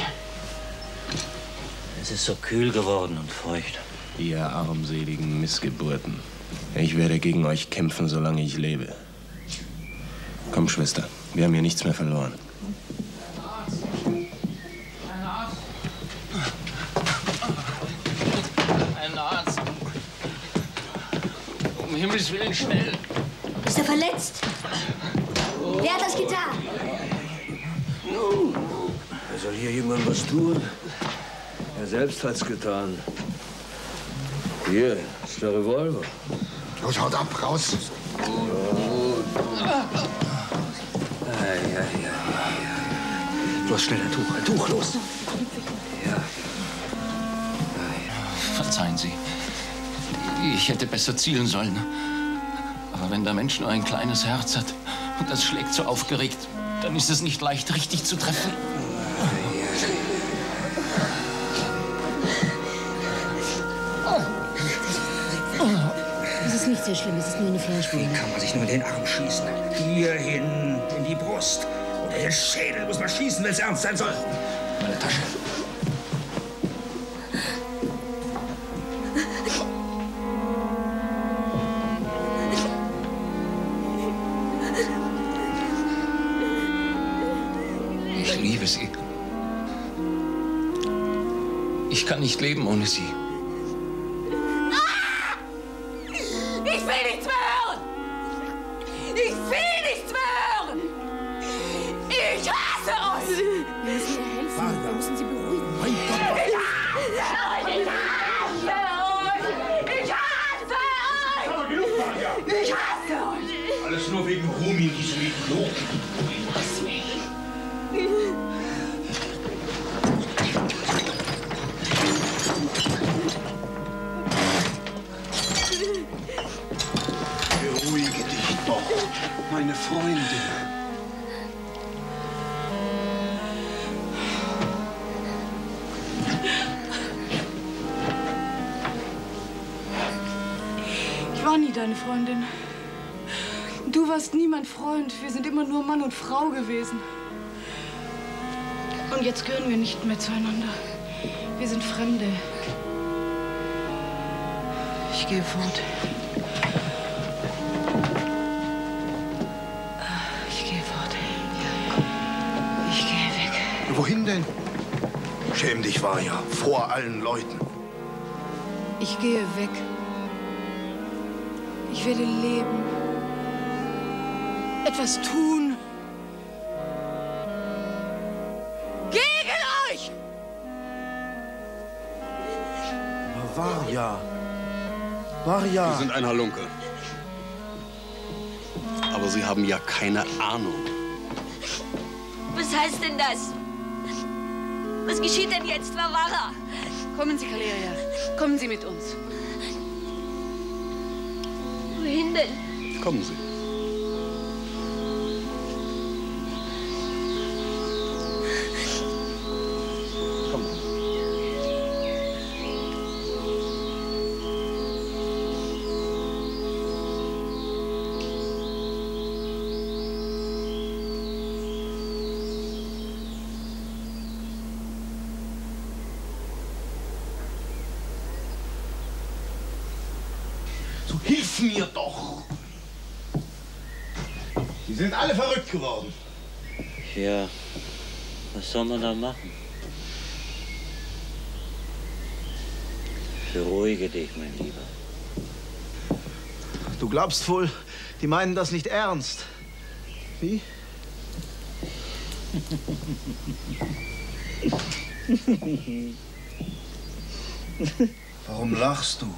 Es ist so kühl geworden und feucht. Ihr armseligen Missgeburten. Ich werde gegen euch kämpfen, solange ich lebe. Komm, Schwester, wir haben hier nichts mehr verloren. Ein Arzt. Um Himmels Willen, schnell. Ist er verletzt? Wer hat das getan? Soll hier jemand was tun? Er selbst hat's getan. Hier ist der Revolver. Los, haut ab, raus. Ja. Los, schnell ein Tuch, los. Ja. Verzeihen Sie. Ich hätte besser zielen sollen. Aber wenn der Mensch nur ein kleines Herz hat und das schlägt so aufgeregt, dann ist es nicht leicht, richtig zu treffen. Das ist nicht sehr schlimm, es ist nur eine Fleischwunde. Wie kann man sich nur in den Arm schießen? Hierhin, in die Brust. Oder den Schädel muss man schießen, wenn es ernst sein soll. Meine Tasche. Ich liebe Sie. Ich kann nicht leben ohne Sie. Ich will nichts mehr hören! Ich will nichts mehr hören! Ich hasse euch! Wir müssen ihr helfen. Wir müssen sie beruhigen. Ich hasse euch! Ich hasse euch! Alles nur wegen Rumi, diesem Idioten. Lass mich! Beruhige dich doch, meine Freundin. Ich war nie deine Freundin. Du warst nie mein Freund. Wir sind immer nur Mann und Frau gewesen. Und jetzt gehören wir nicht mehr zueinander. Wir sind Fremde. Ich gehe fort. Ich gehe fort. Ich gehe weg. Wohin denn? Schäm dich, Varja, vor allen Leuten. Ich gehe weg. Ich werde leben. Etwas tun. Gegen euch! Varja. Varja. Sie sind ein Halunke. Aber Sie haben ja keine Ahnung. Was heißt denn das? Was geschieht denn jetzt, Varvara? Kommen Sie, Kaleria. Kommen Sie mit uns. Wohin denn? Kommen Sie. So hilf mir doch! Sie sind alle verrückt geworden. Ja, was soll man da machen? Beruhige dich, mein Lieber. Du glaubst wohl, die meinen das nicht ernst. Wie? Warum lachst du?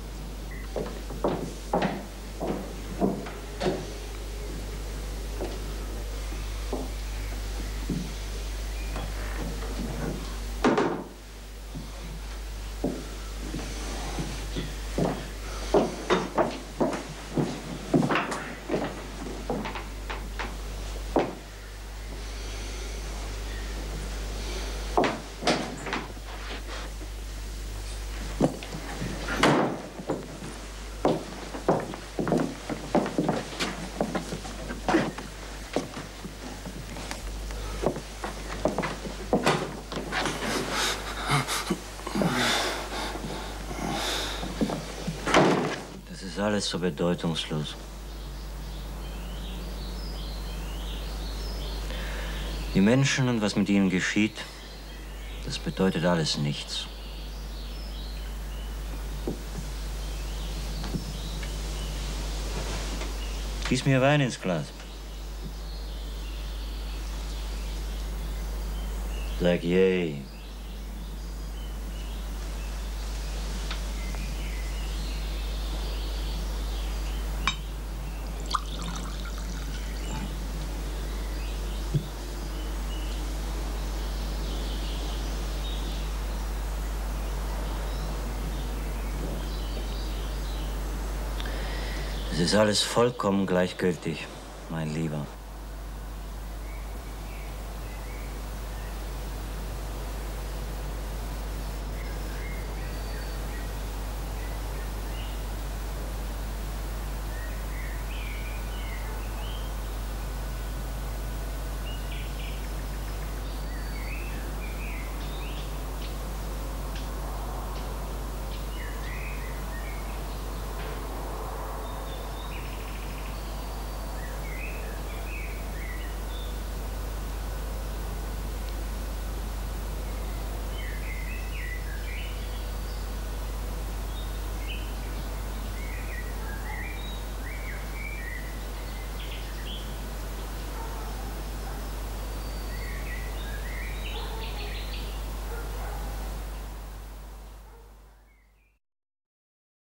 Das ist alles so bedeutungslos. Die Menschen und was mit ihnen geschieht, das bedeutet alles nichts. Gieß mir Wein ins Glas. Sag yay. Es ist alles vollkommen gleichgültig, mein Lieber.